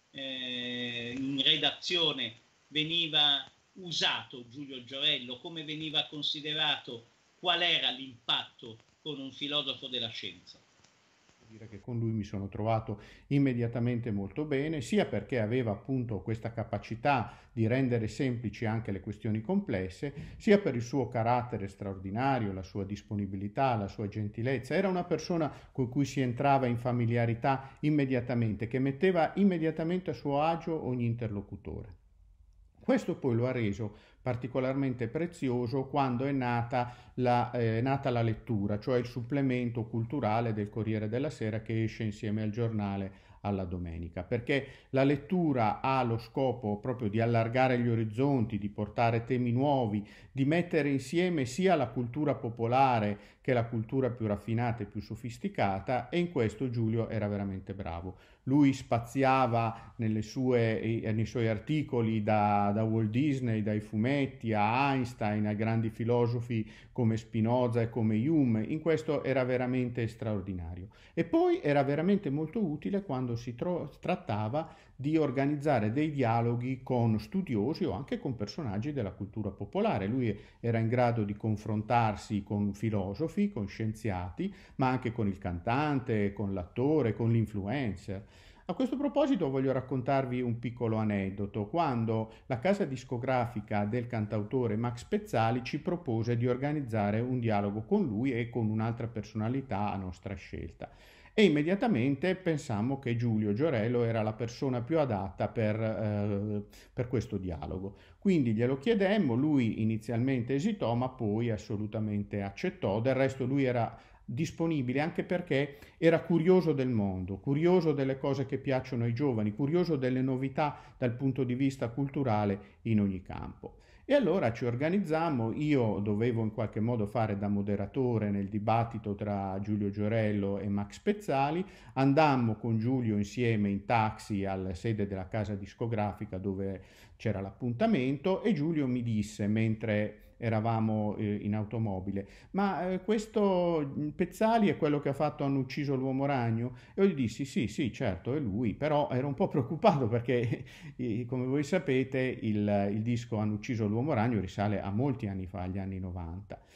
eh, in redazione veniva usato Giulio Giorello, come veniva considerato, qual era l'impatto con un filosofo della scienza.
Dire che con lui mi sono trovato immediatamente molto bene, sia perché aveva appunto questa capacità di rendere semplici anche le questioni complesse, sia per il suo carattere straordinario, la sua disponibilità, la sua gentilezza. Era una persona con cui si entrava in familiarità immediatamente, che metteva immediatamente a suo agio ogni interlocutore. Questo poi lo ha reso particolarmente prezioso quando è nata la, eh, nata la lettura, cioè il supplemento culturale del Corriere della Sera che esce insieme al giornale alla domenica, perché la lettura ha lo scopo proprio di allargare gli orizzonti, di portare temi nuovi, di mettere insieme sia la cultura popolare che la cultura più raffinata e più sofisticata, e in questo Giulio era veramente bravo. Lui spaziava nelle sue, nei suoi articoli da, da Walt Disney, dai fumetti a Einstein, a grandi filosofi come Spinoza e come Hume. In questo era veramente straordinario. E poi era veramente molto utile quando si tro- trattava di organizzare dei dialoghi con studiosi o anche con personaggi della cultura popolare. Lui era in grado di confrontarsi con filosofi, con scienziati, ma anche con il cantante, con l'attore, con l'influencer. A questo proposito voglio raccontarvi un piccolo aneddoto. Quando la casa discografica del cantautore Max Pezzali ci propose di organizzare un dialogo con lui e con un'altra personalità a nostra scelta, e immediatamente pensammo che Giulio Giorello era la persona più adatta per, eh, per questo dialogo. Quindi glielo chiedemmo, lui inizialmente esitò, ma poi assolutamente accettò. Del resto lui era disponibile anche perché era curioso del mondo, curioso delle cose che piacciono ai giovani, curioso delle novità dal punto di vista culturale in ogni campo. E allora ci organizzammo, io dovevo in qualche modo fare da moderatore nel dibattito tra Giulio Giorello e Max Pezzali, andammo con Giulio insieme in taxi alla sede della casa discografica dove c'era l'appuntamento, e Giulio mi disse, mentre eravamo eh, in automobile: ma eh, questo Pezzali è quello che ha fatto Hanno ucciso l'uomo ragno? E io gli dissi sì, sì, certo, è lui, però ero un po' preoccupato perché eh, come voi sapete il, il disco Hanno ucciso l'uomo ragno risale a molti anni fa, agli anni novanta.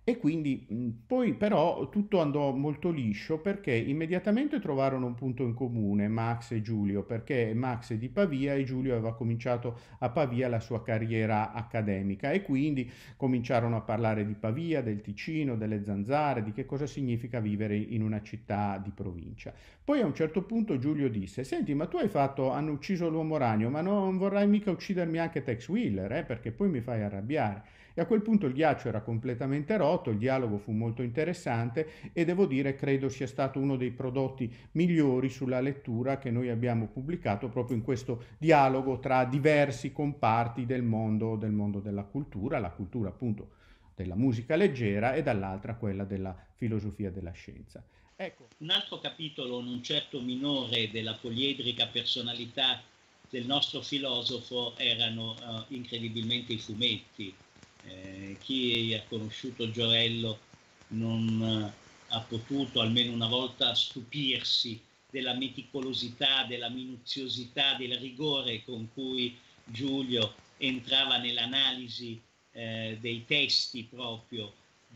E quindi mh, poi però tutto andò molto liscio perché immediatamente trovarono un punto in comune Max e Giulio, perché Max è di Pavia e Giulio aveva cominciato a Pavia la sua carriera accademica e quindi cominciarono a parlare di Pavia, del Ticino, delle zanzare, di che cosa significa vivere in una città di provincia. Poi a un certo punto Giulio disse: senti, ma tu hai fatto, hanno ucciso l'uomo ragno, ma non vorrai mica uccidermi anche Tex Willer, eh, perché poi mi fai arrabbiare. E a quel punto il ghiaccio era completamente rotto, il dialogo fu molto interessante e devo dire credo sia stato uno dei prodotti migliori sulla lettura che noi abbiamo pubblicato proprio in questo dialogo tra diversi comparti del mondo, del mondo della cultura, la cultura appunto della musica leggera e dall'altra quella della filosofia della scienza. Ecco.
Un altro capitolo non certo minore della poliedrica personalità del nostro filosofo erano uh, incredibilmente i fumetti. Eh, chi ha conosciuto Gioello non uh, ha potuto almeno una volta stupirsi della meticolosità, della minuziosità, del rigore con cui Giulio entrava nell'analisi eh, dei testi proprio,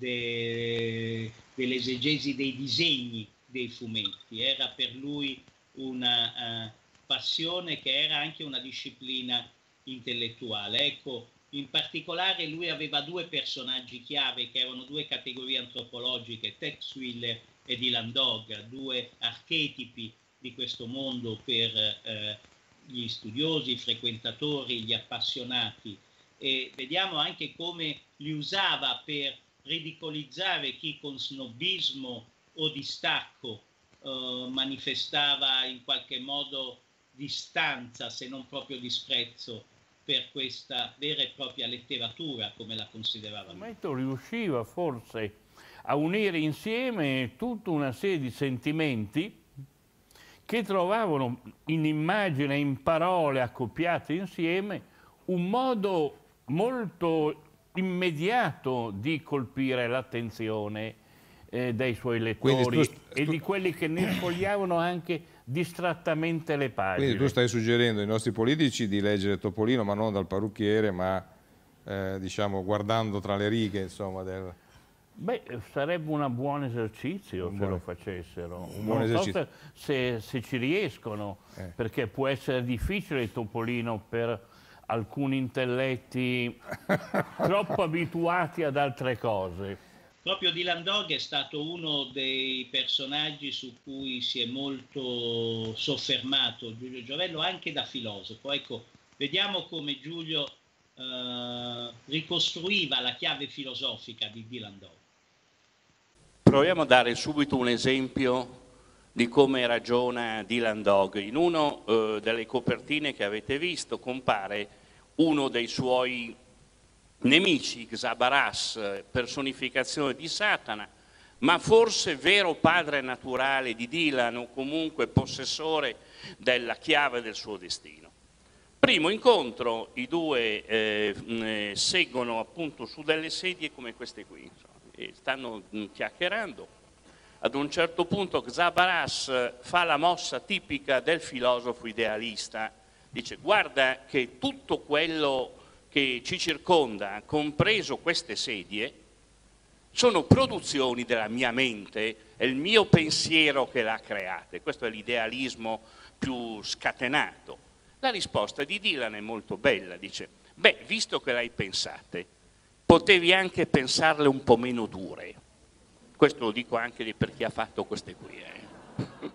de, dell'esegesi dei disegni dei fumetti. Era per lui una uh, passione che era anche una disciplina intellettuale. Ecco, in particolare lui aveva due personaggi chiave che erano due categorie antropologiche, Tex Willer e Dylan Dog, due archetipi di questo mondo per eh, gli studiosi, i frequentatori, gli appassionati, e vediamo anche come li usava per ridicolizzare chi con snobismo o distacco eh, manifestava in qualche modo distanza, se non proprio disprezzo, per questa vera e propria letteratura come la considerava lui.
Riusciva forse a unire insieme tutta una serie di sentimenti che trovavano in immagine, in parole accoppiate insieme, un modo molto immediato di colpire l'attenzione eh, dei suoi lettori tu, e di quelli che ne sfogliavano anche distrattamente le pagine.
Quindi tu stai suggerendo ai nostri politici di leggere Topolino, ma non dal parrucchiere, ma eh, diciamo guardando tra le righe, insomma, del...
Beh, sarebbe un buon esercizio un se buon... lo facessero.
Un buon esercizio.
Se, se ci riescono, eh. perché può essere difficile Topolino per alcuni intelletti troppo abituati ad altre cose.
Proprio Dylan Dog è stato uno dei personaggi su cui si è molto soffermato Giulio Giovello, anche da filosofo. Ecco, vediamo come Giulio eh, ricostruiva la chiave filosofica di Dylan Dog.
Proviamo a dare subito un esempio di come ragiona Dylan Dog. In una eh, delle copertine che avete visto compare uno dei suoi nemici, Xabaras, personificazione di Satana, ma forse vero padre naturale di Dylan o comunque possessore della chiave del suo destino. Primo incontro, i due eh, seggono appunto su delle sedie come queste qui, insomma, e stanno chiacchierando. Ad un certo punto Xabaras fa la mossa tipica del filosofo idealista, dice: guarda che tutto quello che ci circonda, compreso queste sedie, sono produzioni della mia mente, è il mio pensiero che l'ha create. Questo è l'idealismo più scatenato. La risposta di Dylan è molto bella, dice: beh, visto che l'hai pensate, potevi anche pensarle un po' meno dure. Questo lo dico anche per chi ha fatto queste qui. Eh.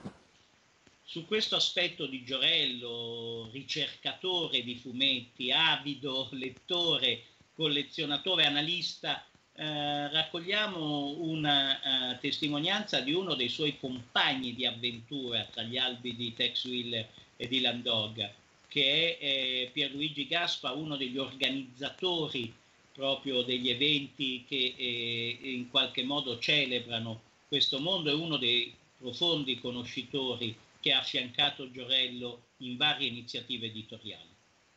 Su questo aspetto di Giovello, ricercatore di fumetti, avido lettore, collezionatore, analista, eh, raccogliamo una uh, testimonianza di uno dei suoi compagni di avventura tra gli albi di Tex Willer e Dylan Dog, che è eh, Pierluigi Gaspa, uno degli organizzatori proprio degli eventi che eh, in qualche modo celebrano questo mondo, è uno dei profondi conoscitori che ha affiancato Giovello in varie iniziative editoriali.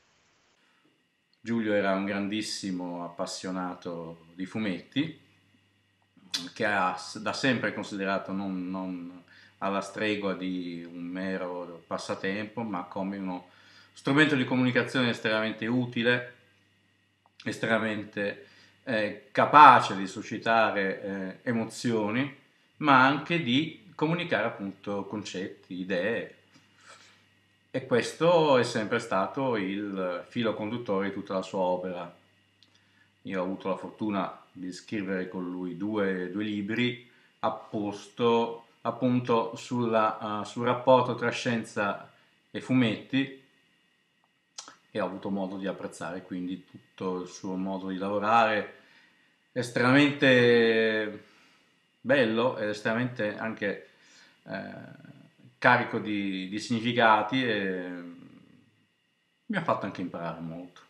Giulio era un grandissimo appassionato di fumetti, che ha da sempre considerato non, non alla stregua di un mero passatempo, ma come uno strumento di comunicazione estremamente utile, estremamente eh, capace di suscitare eh, emozioni, ma anche di comunicare appunto concetti, idee. E questo è sempre stato il filo conduttore di tutta la sua opera. Io ho avuto la fortuna di scrivere con lui due, due libri apposto, appunto sulla, uh, sul rapporto tra scienza e fumetti, e ho avuto modo di apprezzare quindi tutto il suo modo di lavorare, estremamente bello ed estremamente anche eh, carico di, di significati, e mi ha fatto anche imparare molto.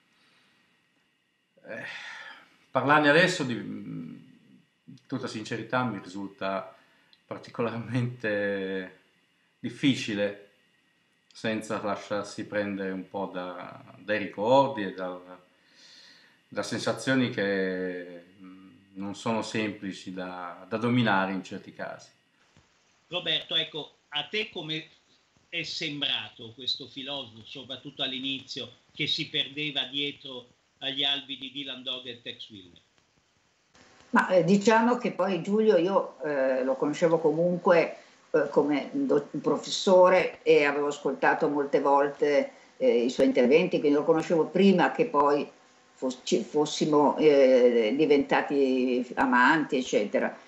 Eh, parlarne adesso, di tutta sincerità, mi risulta particolarmente difficile, senza lasciarsi prendere un po' da, dai ricordi e da, da sensazioni che non sono semplici da, da dominare in certi casi.
Roberto, ecco, a te come è sembrato questo filosofo, soprattutto all'inizio, che si perdeva dietro agli albi di Dylan Dog e Tex Willer?
Ma eh, diciamo che poi Giulio io eh, lo conoscevo comunque eh, come do- professore, e avevo ascoltato molte volte eh, i suoi interventi, quindi lo conoscevo prima che poi foss- fossimo eh, diventati amanti, eccetera.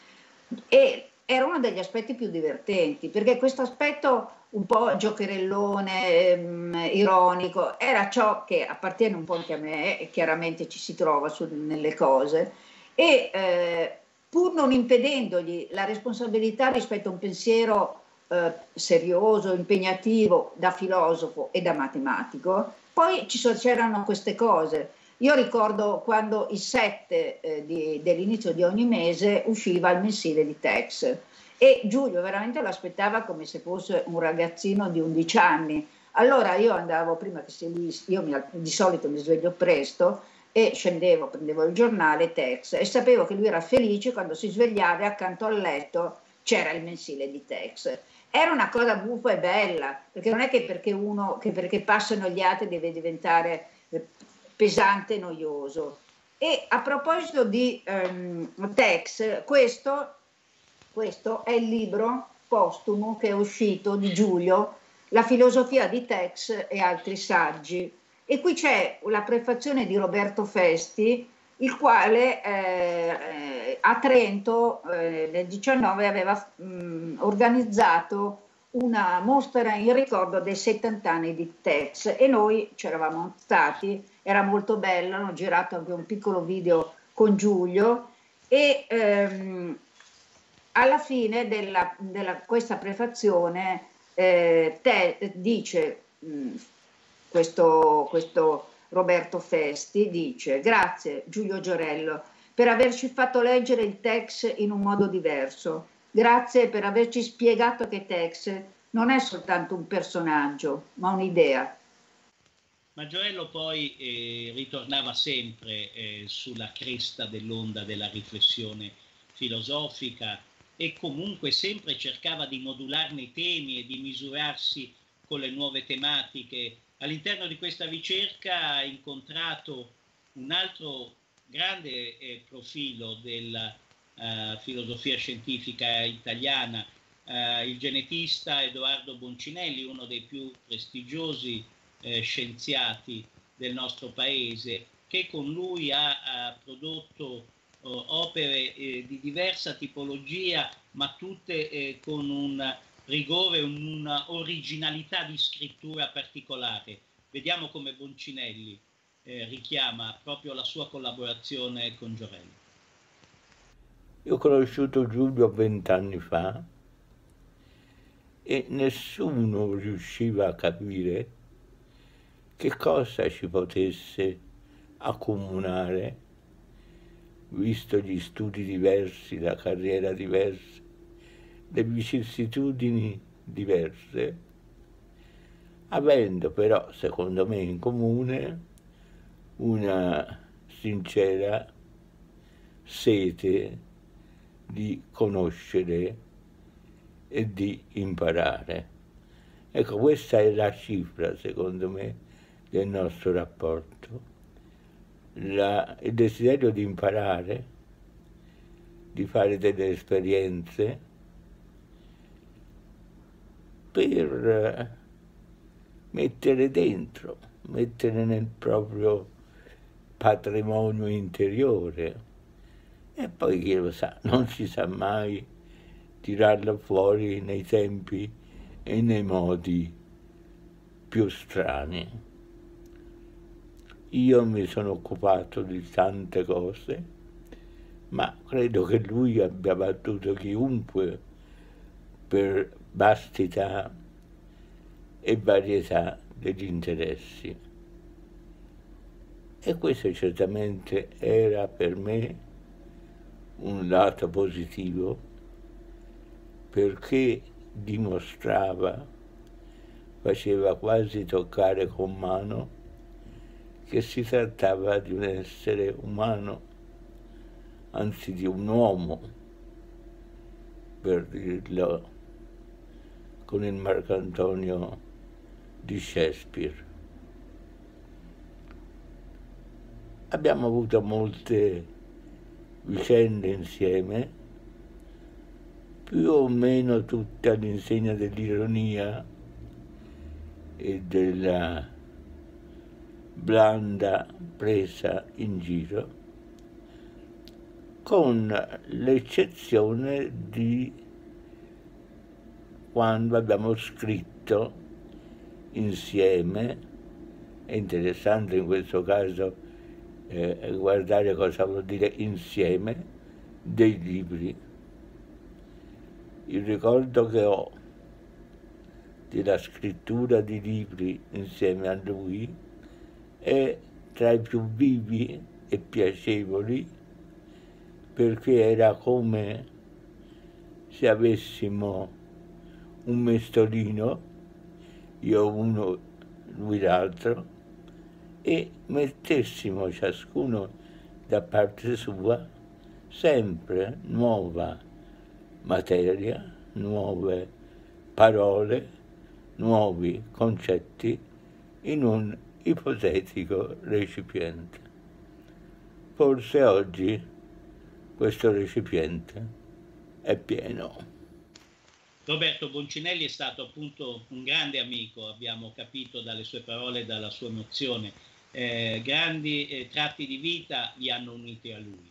E era uno degli aspetti più divertenti, perché questo aspetto un po' giocherellone, ehm, ironico, era ciò che appartiene un po' anche a me, e chiaramente ci si trova su, nelle cose, e eh, pur non impedendogli la responsabilità rispetto a un pensiero eh, serioso, impegnativo da filosofo e da matematico, poi ci so, c'erano queste cose. Io ricordo quando il sette eh, di, dell'inizio di ogni mese usciva il mensile di Tex, e Giulio veramente lo aspettava come se fosse un ragazzino di undici anni. Allora io andavo, prima che se lui, io mi, di solito mi sveglio presto e scendevo, prendevo il giornale Tex, e sapevo che lui era felice quando si svegliava e accanto al letto c'era il mensile di Tex. Era una cosa buffa e bella, perché non è che perché uno, che perché passano gli altri deve diventare eh, pesante e noioso. E a proposito di um, Tex, questo, questo è il libro postumo che è uscito di Giulio, La filosofia di Tex e altri saggi. E qui c'è la prefazione di Roberto Festi, il quale eh, a Trento eh, nel diciannove aveva mh, organizzato una mostra in ricordo dei settanta anni di Tex, e noi c'eravamo stati, era molto bella, hanno girato anche un piccolo video con Giulio, e ehm, alla fine della, della questa prefazione eh, te, dice mh, questo, questo Roberto Festi, dice: grazie Giulio Giorello per averci fatto leggere il Tex in un modo diverso. Grazie per averci spiegato che Tex non è soltanto un personaggio, ma un'idea.
Ma Giorello poi eh, ritornava sempre eh, sulla cresta dell'onda della riflessione filosofica, e comunque sempre cercava di modularne i temi e di misurarsi con le nuove tematiche. All'interno di questa ricerca ha incontrato un altro grande eh, profilo della Uh, filosofia scientifica italiana, uh, il genetista Edoardo Boncinelli, uno dei più prestigiosi eh, scienziati del nostro paese, che con lui ha, ha prodotto uh, opere eh, di diversa tipologia, ma tutte eh, con un rigore, una originalità di scrittura particolare. Vediamo come Boncinelli eh, richiama proprio la sua collaborazione con Giorello.
Io ho conosciuto Giulio vent'anni fa e nessuno riusciva a capire che cosa ci potesse accomunare, visto gli studi diversi, la carriera diversa, le vicissitudini diverse, avendo però, secondo me, in comune una sincera sete di conoscere e di imparare. Ecco, questa è la cifra, secondo me, del nostro rapporto. la, il desiderio di imparare, di fare delle esperienze per mettere dentro, mettere nel proprio patrimonio interiore, e poi chi lo sa, non si sa mai, tirarlo fuori nei tempi e nei modi più strani. Io mi sono occupato di tante cose, ma credo che lui abbia battuto chiunque per vastità e varietà degli interessi. E questo certamente era per me un lato positivo, perché dimostrava, faceva quasi toccare con mano, che si trattava di un essere umano, anzi di un uomo, per dirlo con il Marcantonio di Shakespeare. Abbiamo avuto molte vicende insieme, più o meno tutte all'insegna dell'ironia e della blanda presa in giro, con l'eccezione di quando abbiamo scritto insieme. È interessante in questo caso eh, guardare cosa vuol dire insieme, dei libri. Il ricordo che ho della scrittura di libri insieme a lui è tra i più vivi e piacevoli, perché era come se avessimo un mestolino, io uno, lui l'altro, e mettessimo ciascuno da parte sua sempre nuova materia, nuove parole, nuovi concetti in un ipotetico recipiente. Forse oggi questo recipiente è pieno.
Roberto Boncinelli è stato appunto un grande amico, abbiamo capito dalle sue parole e dalla sua emozione. Eh, grandi eh, tratti di vita li hanno uniti a lui.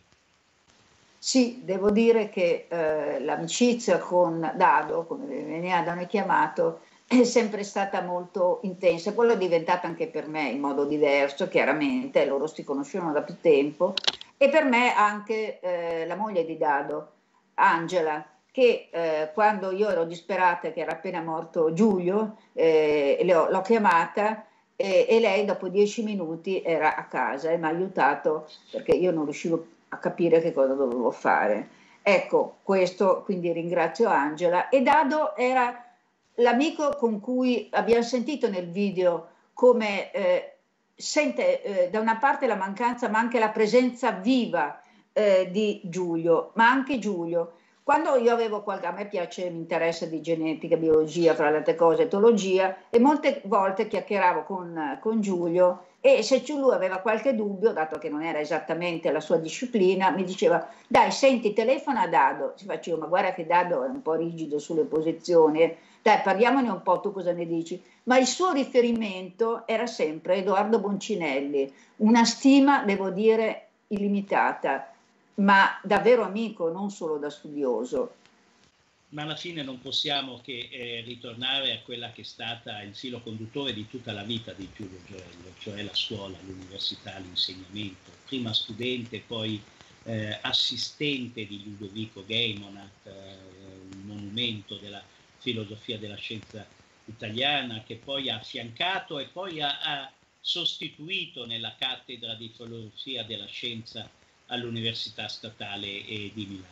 Sì, devo dire che eh, l'amicizia con Dado, come veniva da noi chiamato, è sempre stata molto intensa, poi è diventata anche per me in modo diverso, chiaramente, loro si conoscevano da più tempo, e per me anche eh, la moglie di Dado, Angela, che eh, quando io ero disperata, che era appena morto Giulio, eh, l'ho chiamata e, e lei dopo dieci minuti era a casa e mi ha aiutato, perché io non riuscivo a capire che cosa dovevo fare. Ecco, questo, quindi ringrazio Angela. E Dado era l'amico con cui abbiamo sentito nel video come eh, sente eh, da una parte la mancanza ma anche la presenza viva eh, di Giulio, ma anche Giulio. Quando io avevo qualche, a me piace, mi interessa di genetica, biologia, fra le altre cose, etologia, e molte volte chiacchieravo con, con Giulio, e se lui aveva qualche dubbio, dato che non era esattamente la sua disciplina, mi diceva: dai, senti, telefona a Dado. Ci facevo: ma guarda che Dado è un po' rigido sulle posizioni, dai, parliamone un po', tu cosa ne dici? Ma il suo riferimento era sempre Edoardo Boncinelli, una stima, devo dire, illimitata, ma davvero amico, non solo da studioso.
Ma alla fine non possiamo che eh, ritornare a quella che è stata il filo conduttore di tutta la vita di Giulio Gioello, cioè la scuola, l'università, l'insegnamento. Prima studente, poi eh, assistente di Ludovico Geimonat, eh, un monumento della filosofia della scienza italiana, che poi ha affiancato e poi ha, ha sostituito nella cattedra di filosofia della scienza all'Università Statale di Milano.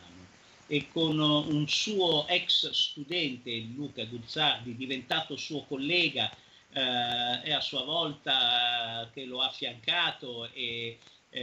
E con un suo ex studente, Luca Guzzardi, diventato suo collega eh, e a sua volta eh, che lo ha affiancato e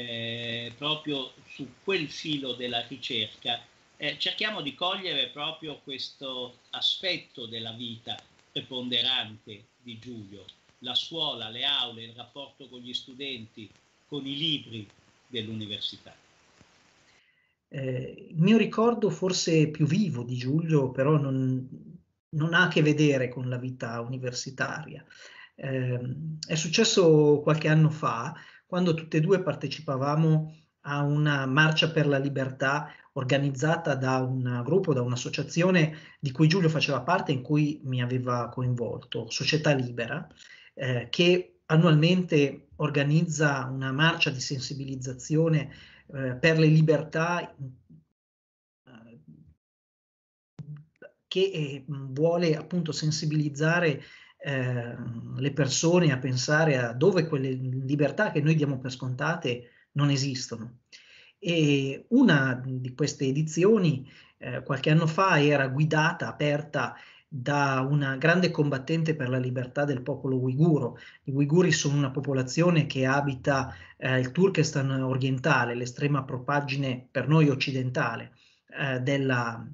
eh, proprio su quel filo della ricerca eh, cerchiamo di cogliere proprio questo aspetto della vita preponderante di Giulio, la scuola, le aule, il rapporto con gli studenti, con i libri, dell'università.
Eh, il mio ricordo forse più vivo di Giulio però non, non ha a che vedere con la vita universitaria. Eh, è successo qualche anno fa, quando tutte e due partecipavamo a una marcia per la libertà organizzata da un gruppo, da un'associazione di cui Giulio faceva parte, in cui mi aveva coinvolto, Società Libera, eh, che annualmente organizza una marcia di sensibilizzazione eh, per le libertà eh, che eh, vuole appunto sensibilizzare eh, le persone a pensare a dove quelle libertà che noi diamo per scontate non esistono. E una di queste edizioni eh, qualche anno fa era guidata, aperta da una grande combattente per la libertà del popolo uiguro. I uiguri sono una popolazione che abita eh, il Turkestan orientale, l'estrema propaggine per noi occidentale eh, della,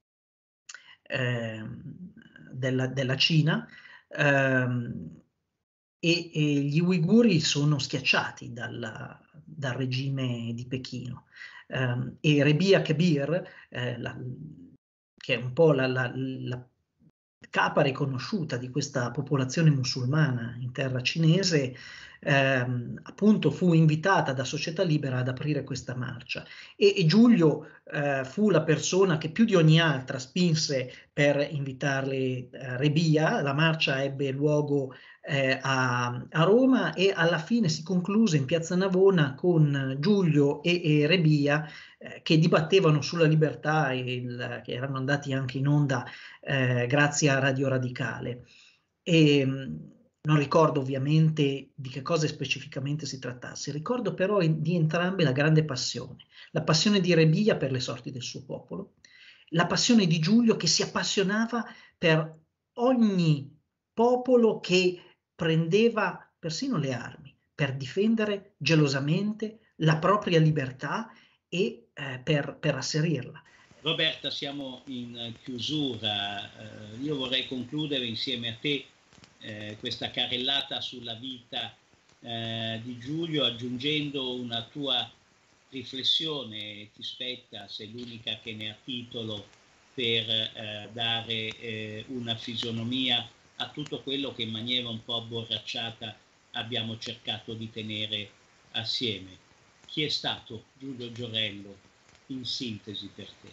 eh, della, della Cina, ehm, e, e gli uiguri sono schiacciati dal, dal regime di Pechino. Um, e Rebia Kebir, eh, la, che è un po' la, la, la capa riconosciuta di questa popolazione musulmana in terra cinese, ehm, appunto fu invitata da Società Libera ad aprire questa marcia. E, e Giulio eh, fu la persona che più di ogni altra spinse per invitarle eh, Rebia. La marcia ebbe luogo eh, a, a Roma e alla fine si concluse in Piazza Navona con Giulio e, e Rebia eh, che dibattevano sulla libertà, e il, che erano andati anche in onda eh, grazie a Radio Radicale. E, mh, non ricordo ovviamente di che cosa specificamente si trattasse, ricordo però in, di entrambe la grande passione, la passione di Rebia per le sorti del suo popolo, la passione di Giulio che si appassionava per ogni popolo che prendeva persino le armi per difendere gelosamente la propria libertà e eh, per, per asserirla.
Roberta, siamo in chiusura. Eh, io vorrei concludere insieme a te eh, questa carrellata sulla vita eh, di Giulio, aggiungendo una tua riflessione. Ti spetta, sei l'unica che ne ha titolo, per eh, dare eh, una fisionomia a tutto quello che in maniera un po' abborracciata abbiamo cercato di tenere assieme. Chi è stato Giulio Giorello in sintesi per te?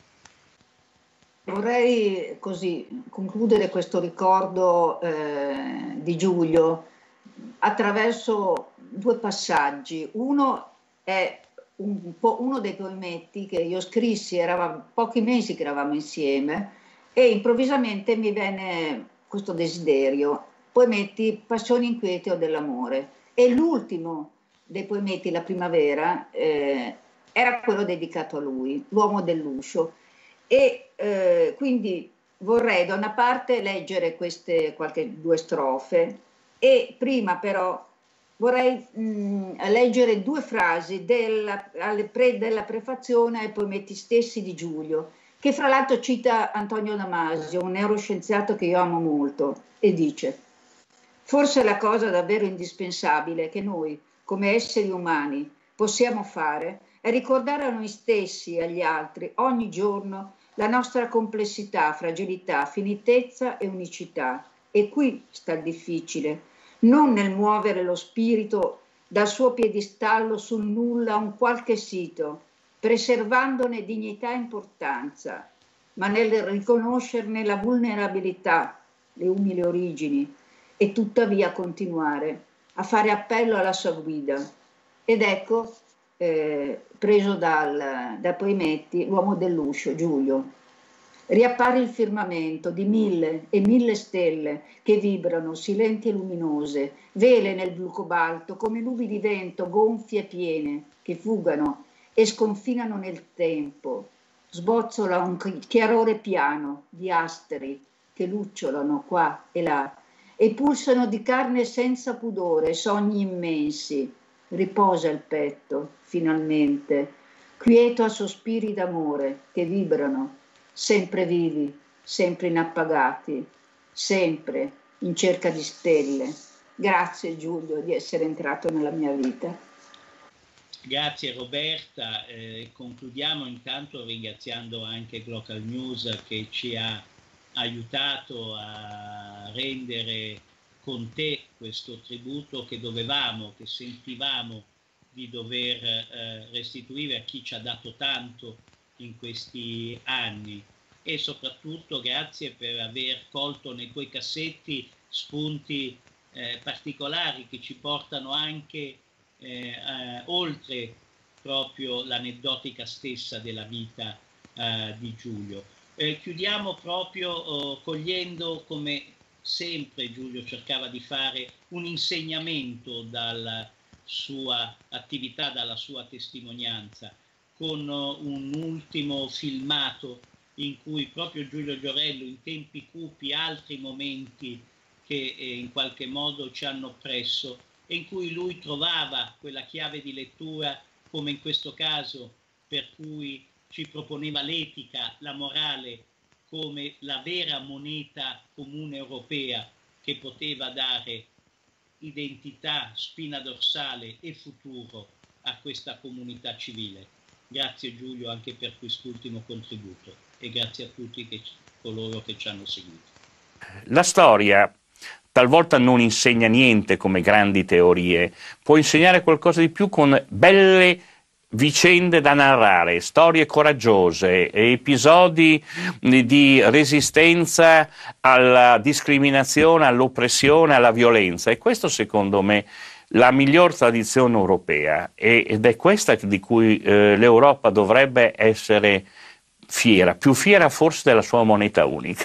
Vorrei così concludere questo ricordo eh, di Giulio attraverso due passaggi. Uno è un po' uno dei poemetti che io scrissi, eravamo pochi mesi che eravamo insieme e improvvisamente mi venne questo desiderio, poemetti Passioni inquiete o dell'amore, e l'ultimo dei poemetti, La primavera, eh, era quello dedicato a lui, L'uomo dell'uscio. E eh, quindi vorrei da una parte leggere queste qualche due strofe e prima però vorrei mh, leggere due frasi della, pre, della prefazione ai poemetti stessi di Giulio, che fra l'altro cita Antonio Damasio, un neuroscienziato che io amo molto, e dice: forse la cosa davvero indispensabile che noi, come esseri umani, possiamo fare è ricordare a noi stessi e agli altri ogni giorno la nostra complessità, fragilità, finitezza e unicità. E qui sta il difficile, non nel muovere lo spirito dal suo piedistallo sul nulla a un qualche sito, preservandone dignità e importanza, ma nel riconoscerne la vulnerabilità, le umili origini, e tuttavia continuare a fare appello alla sua guida. Ed ecco, eh, preso dal, dai poemetti, L'uomo dell'uscio, Giulio. Riappare il firmamento di mille e mille stelle che vibrano silenti e luminose, vele nel blu cobalto come nubi di vento gonfie e piene che fugano e sconfinano nel tempo. Sbozzola un chiarore piano di asteri che lucciolano qua e là e pulsano di carne senza pudore sogni immensi. Riposa il petto, finalmente, quieto a sospiri d'amore che vibrano, sempre vivi, sempre inappagati, sempre in cerca di stelle. Grazie Giulio di essere entrato nella mia vita.
Grazie Roberta, eh, concludiamo intanto ringraziando anche Glocal News che ci ha aiutato a rendere con te questo tributo che dovevamo, che sentivamo di dover eh, restituire a chi ci ha dato tanto in questi anni, e soprattutto grazie per aver colto nei tuoi cassetti spunti eh, particolari che ci portano anche eh, eh, oltre proprio l'aneddotica stessa della vita eh, di Giulio. Eh, chiudiamo proprio oh, cogliendo, come sempre Giulio cercava di fare, un insegnamento dalla sua attività, dalla sua testimonianza, con oh, un ultimo filmato in cui proprio Giulio Giorello, in tempi cupi, altri momenti che eh, in qualche modo ci hanno oppresso, e in cui lui trovava quella chiave di lettura, come in questo caso, per cui ci proponeva l'etica, la morale, come la vera moneta comune europea che poteva dare identità, spina dorsale e futuro a questa comunità civile. Grazie Giulio anche per quest'ultimo contributo e grazie a tutti che, coloro che ci hanno seguito.
La storia talvolta non insegna niente come grandi teorie, può insegnare qualcosa di più con belle vicende da narrare, storie coraggiose, episodi di resistenza alla discriminazione, all'oppressione, alla violenza, e questo secondo me la miglior tradizione europea, ed è questa di cui eh, l'Europa dovrebbe essere fiera, più fiera forse della sua moneta unica.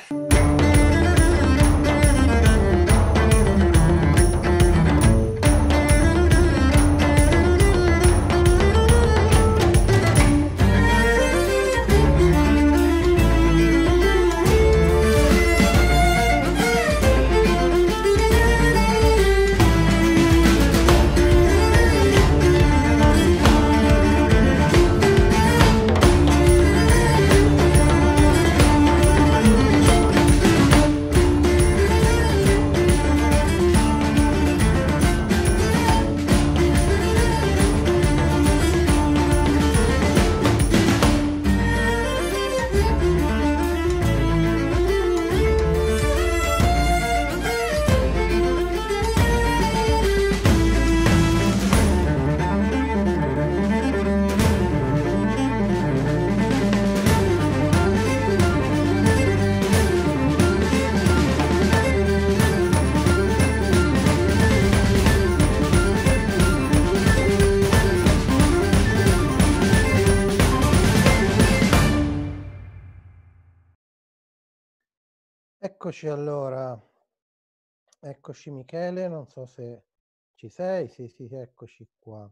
Eccoci allora, eccoci Michele, non so se ci sei, sì sì, eccoci qua.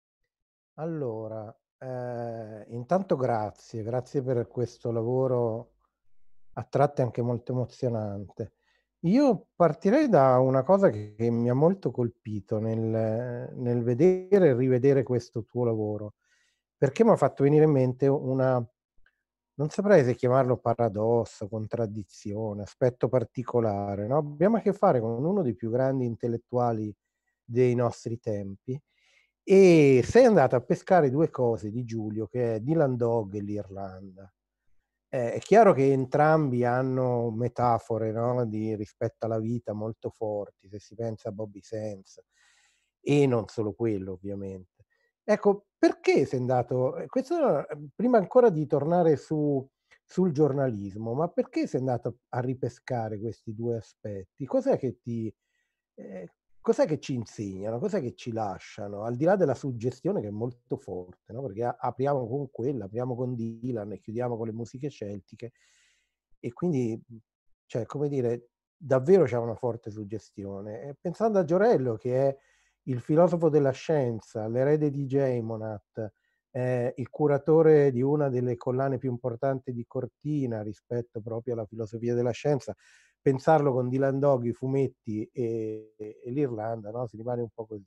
Allora, eh, intanto grazie, grazie per questo lavoro a tratti anche molto emozionante. Io partirei da una cosa che, che mi ha molto colpito nel, nel vedere e rivedere questo tuo lavoro, perché mi ha fatto venire in mente una... non saprei se chiamarlo paradosso, contraddizione, aspetto particolare, no? Abbiamo a che fare con uno dei più grandi intellettuali dei nostri tempi e sei andato a pescare due cose di Giulio, che è Dylan Dog e l'Irlanda. Eh, è chiaro che entrambi hanno metafore, no? Di rispetto alla vita molto forti, se si pensa a Bobby Sands, e non solo quello ovviamente. Ecco, perché sei andato, questo prima ancora di tornare su, sul giornalismo, ma perché sei andato a ripescare questi due aspetti? Cos'è che ti, eh, cos'è che ci insegnano? Cos'è che ci lasciano? Al di là della suggestione che è molto forte, no? Perché apriamo con quella, apriamo con Dylan e chiudiamo con le musiche celtiche, e quindi, cioè, come dire, davvero c'è una forte suggestione. E pensando a Giorello, che è il filosofo della scienza, l'erede di Geymonat, eh, il curatore di una delle collane più importanti di Cortina rispetto proprio alla filosofia della scienza, pensarlo con Dylan Dog, i fumetti e, e, e l'Irlanda, no? Si rimane un po' così.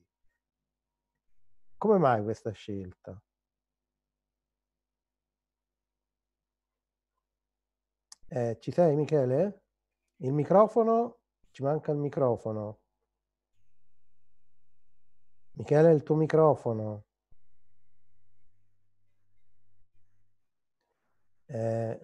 Come mai questa scelta? Eh, ci sei Michele? Il microfono? Ci manca il microfono. Michele, il tuo microfono. Eh,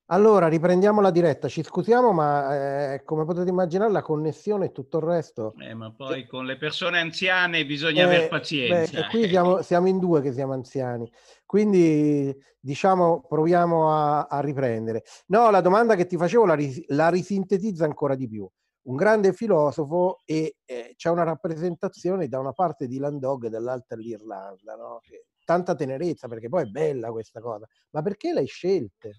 Allora, riprendiamo la diretta. Ci scusiamo, ma eh, come potete immaginare la connessione e tutto il resto...
Eh, ma poi con le persone anziane bisogna
Eh,
aver
beh,
pazienza.
e qui siamo, siamo in due che siamo anziani, quindi diciamo proviamo a, a riprendere. No, la domanda che ti facevo la, ris- la risintetizza ancora di più. Un grande filosofo e eh, c'è una rappresentazione da una parte di Landog e dall'altra l'Irlanda, no? Che- tanta tenerezza, perché poi è bella questa cosa. Ma perché l'hai scelte?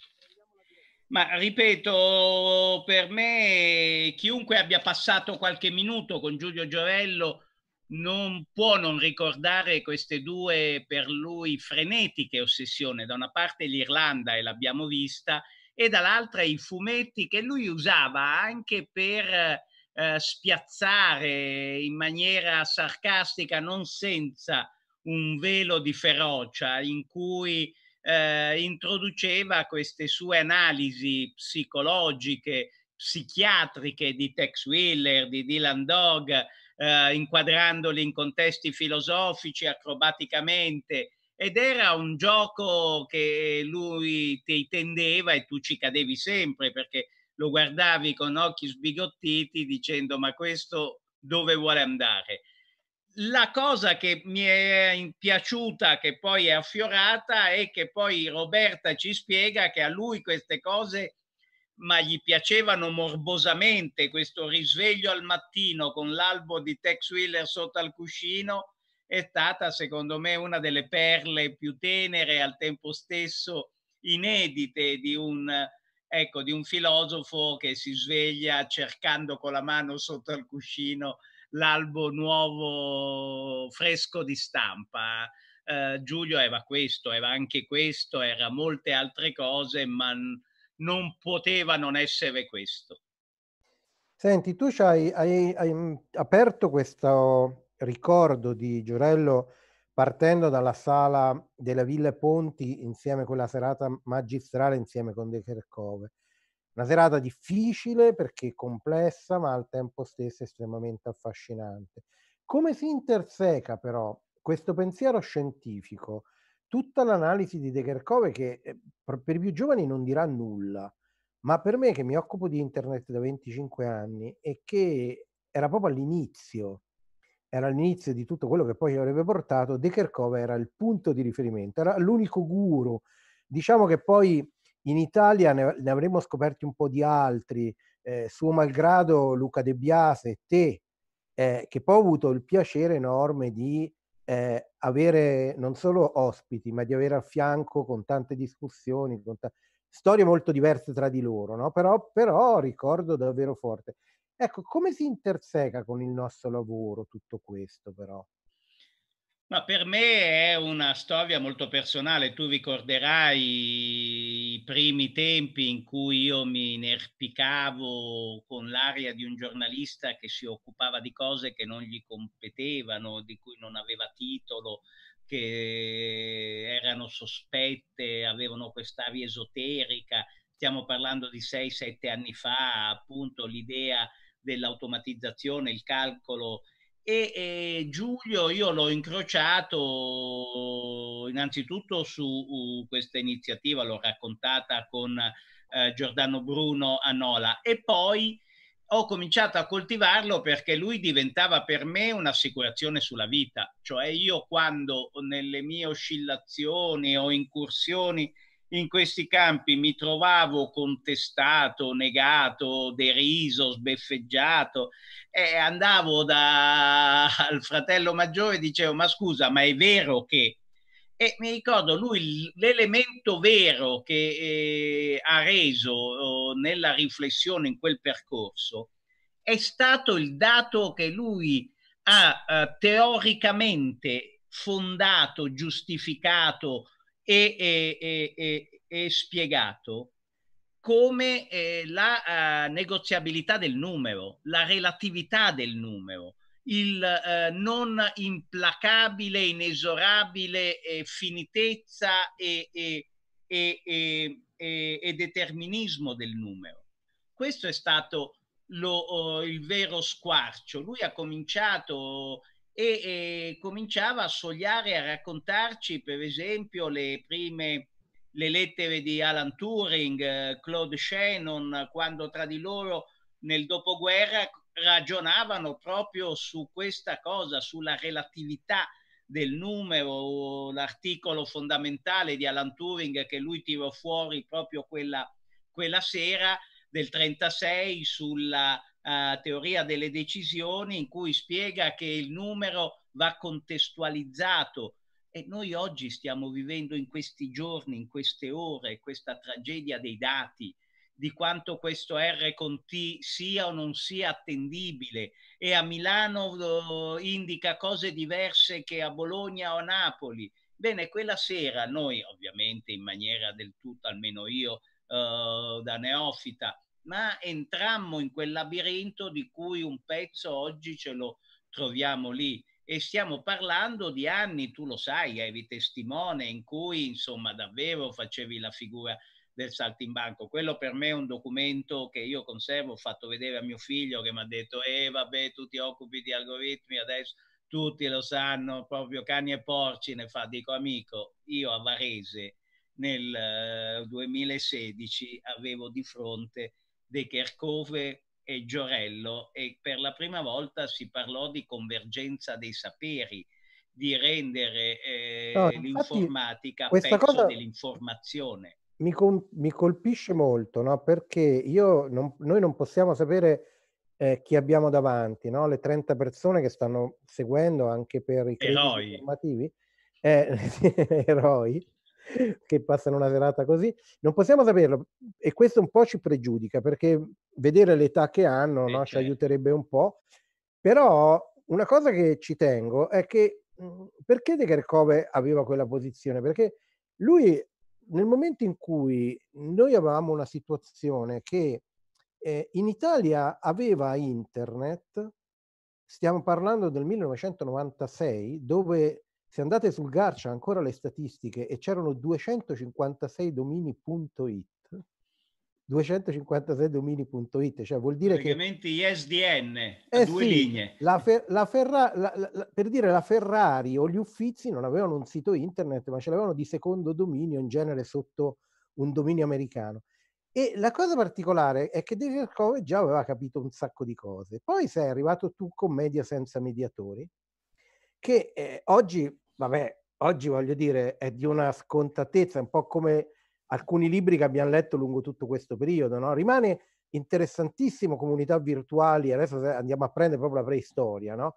Ma ripeto, per me chiunque abbia passato qualche minuto con Giulio Giovello non può non ricordare queste due per lui frenetiche ossessioni. Da una parte l'Irlanda, e l'abbiamo vista, e dall'altra i fumetti che lui usava anche per eh, spiazzare in maniera sarcastica, non senza un velo di ferocia, in cui eh, introduceva queste sue analisi psicologiche, psichiatriche di Tex Willer, di Dylan Dog, eh, inquadrandoli in contesti filosofici acrobaticamente, ed era un gioco che lui ti tendeva e tu ci cadevi sempre, perché lo guardavi con occhi sbigottiti dicendo ma questo dove vuole andare? La cosa che mi è piaciuta, che poi è affiorata, è che poi Roberta ci spiega che a lui queste cose ma gli piacevano morbosamente. Questo risveglio al mattino con l'albo di Tex Willer sotto al cuscino è stata secondo me una delle perle più tenere e al tempo stesso inedite di un, ecco, di un filosofo che si sveglia cercando con la mano sotto al cuscino l'albo nuovo fresco di stampa. Eh, Giulio era questo, era anche questo, era molte altre cose, ma non poteva non essere questo.
Senti, tu hai, hai, hai aperto questo ricordo di Giovello partendo dalla sala della Villa Ponti insieme a quella serata magistrale insieme con De Kerchove. Una serata difficile perché complessa, ma al tempo stesso estremamente affascinante. Come si interseca però questo pensiero scientifico, tutta l'analisi di De Kerchove che eh, per i più giovani non dirà nulla, ma per me che mi occupo di internet da venticinque anni e che era proprio all'inizio, era all'inizio di tutto quello che poi avrebbe portato, De Kerchove era il punto di riferimento, era l'unico guru. Diciamo che poi in Italia ne, ne avremmo scoperti un po' di altri, eh, suo malgrado Luca De Biase e te, eh, che poi ho avuto il piacere enorme di eh, avere non solo ospiti, ma di avere a fianco con tante discussioni, con ta- storie molto diverse tra di loro, no? Però, però ricordo davvero forte. Ecco, come si interseca con il nostro lavoro tutto questo però?
Ma per me è una storia molto personale. Tu ricorderai i primi tempi in cui io mi inerpicavo con l'aria di un giornalista che si occupava di cose che non gli competevano, di cui non aveva titolo, che erano sospette, avevano quest'aria esoterica. Stiamo parlando di sei sette anni fa, appunto l'idea dell'automatizzazione, il calcolo. E, e Giulio io l'ho incrociato innanzitutto su uh, questa iniziativa, l'ho raccontata con uh, Giordano Bruno a Nola, e poi ho cominciato a coltivarlo perché lui diventava per me un'assicurazione sulla vita. Cioè io quando nelle mie oscillazioni o incursioni in questi campi mi trovavo contestato, negato, deriso, sbeffeggiato, e andavo dal fratello maggiore e dicevo ma scusa, ma è vero che... E mi ricordo lui l'elemento vero che eh, ha reso oh, nella riflessione in quel percorso è stato il dato che lui ha eh, teoricamente fondato, giustificato e, e, e, e, e spiegato come eh, la uh, negoziabilità del numero, la relatività del numero, il eh, non implacabile, inesorabile eh, finitezza e, e, e, e, e determinismo del numero. Questo è stato lo, oh, il vero squarcio. Lui ha cominciato e, e cominciava a sogliare, a raccontarci per esempio le prime le lettere di Alan Turing, eh, Claude Shannon, quando tra di loro nel dopoguerra ragionavano proprio su questa cosa, sulla relatività del numero, l'articolo fondamentale di Alan Turing che lui tirò fuori proprio quella, quella sera del trentasei sulla uh, teoria delle decisioni, in cui spiega che il numero va contestualizzato. E noi oggi stiamo vivendo in questi giorni, in queste ore, questa tragedia dei dati, di quanto questo R con T sia o non sia attendibile, e a Milano uh, indica cose diverse che a Bologna o a Napoli. Bene, quella sera noi, ovviamente in maniera del tutto, almeno io uh, da neofita, ma entrammo in quel labirinto di cui un pezzo oggi ce lo troviamo lì. E stiamo parlando di anni, tu lo sai, eri testimone, in cui insomma davvero facevi la figura del saltimbanco. Quello per me è un documento che io conservo, ho fatto vedere a mio figlio che mi ha detto eh vabbè, tu ti occupi di algoritmi, adesso tutti lo sanno, proprio cani e porci ne fa. Dico, amico, io a Varese nel uh, duemilasedici avevo di fronte De Kerchove e Giorello, e per la prima volta si parlò di convergenza dei saperi, di rendere eh,
No,
l'informatica
questa
pezzo
cosa
dell'informazione.
Mi, mi colpisce molto, no? Perché io non, noi non possiamo sapere eh, chi abbiamo davanti, no? Le trenta persone che stanno seguendo anche per i crediti
eroi.
informativi, eh, eroi, che passano una serata così, non possiamo saperlo, e questo un po' ci pregiudica, perché vedere l'età che hanno,
eh,
no?
certo.
Ci aiuterebbe un po'. Però una cosa che ci tengo è che mh, perché De Kerchove aveva quella posizione? Perché lui, nel momento in cui noi avevamo una situazione che eh, in Italia aveva internet, stiamo parlando del millenovecentonovantasei, dove se andate sul G A R c'è ancora le statistiche e c'erano duecentocinquantasei domini punto it, duecentocinquantasei domini punto it, cioè vuol dire
praticamente
che
I S D N a
eh
due
sì,
linee.
La Fer- la Ferra- la, la, la, per dire, la Ferrari o gli Uffizi non avevano un sito internet, ma ce l'avevano di secondo dominio, in genere sotto un dominio americano. E la cosa particolare è che De Kerchove già aveva capito un sacco di cose. Poi sei arrivato tu con Media Senza Mediatori, che eh, oggi, vabbè, oggi voglio dire, è di una scontatezza, un po' come alcuni libri che abbiamo letto lungo tutto questo periodo, no? Rimane interessantissimo, comunità virtuali, adesso andiamo a prendere proprio la preistoria, no?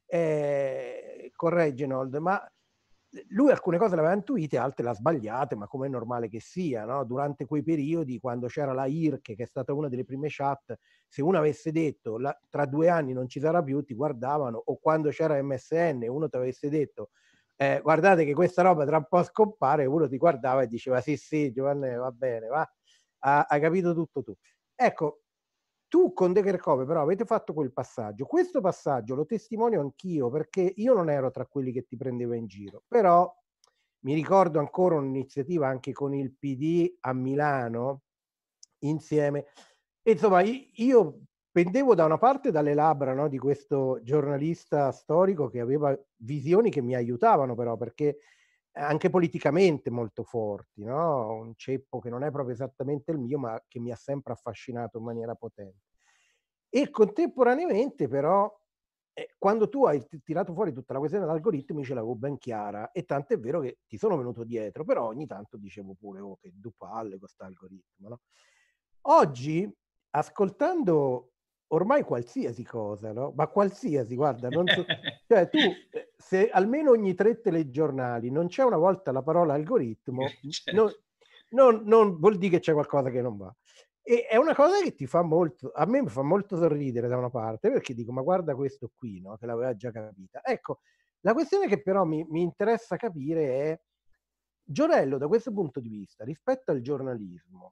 Eh, con Reginald, ma lui alcune cose le aveva intuite, altre le ha sbagliate, ma come è normale che sia, no? Durante quei periodi, quando c'era la I R C, che è stata una delle prime chat, se uno avesse detto la, tra due anni non ci sarà più, ti guardavano, o quando c'era M S N e uno ti avesse detto eh, guardate che questa roba tra un po' scompare, uno ti guardava e diceva sì sì Giovanni, va bene, va, ha, hai capito tutto tu. Ecco, tu con De Kerchove però avete fatto quel passaggio. Questo passaggio lo testimonio anch'io, perché io non ero tra quelli che ti prendeva in giro, però mi ricordo ancora un'iniziativa anche con il P D a Milano, insieme. E insomma, io pendevo da una parte dalle labbra, no, di questo giornalista storico che aveva visioni che mi aiutavano però, perché anche politicamente molto forti, no? Un ceppo che non è proprio esattamente il mio, ma che mi ha sempre affascinato in maniera potente. E contemporaneamente però, eh, quando tu hai tirato fuori tutta la questione dell'algoritmi, ce l'avevo ben chiara, e tanto è vero che ti sono venuto dietro, però ogni tanto dicevo pure, oh, che due palle questo algoritmo, no? Oggi, ascoltando ormai qualsiasi cosa, no? Ma qualsiasi, guarda, non so, cioè tu, se almeno ogni tre telegiornali non c'è una volta la parola algoritmo,
certo.
non, non, non vuol dire che c'è qualcosa che non va. E è una cosa che ti fa molto, a me mi fa molto sorridere da una parte, perché dico, ma guarda questo qui, no? Che l'aveva già capita. Ecco, la questione che però mi, mi interessa capire è, Giorello, da questo punto di vista, rispetto al giornalismo,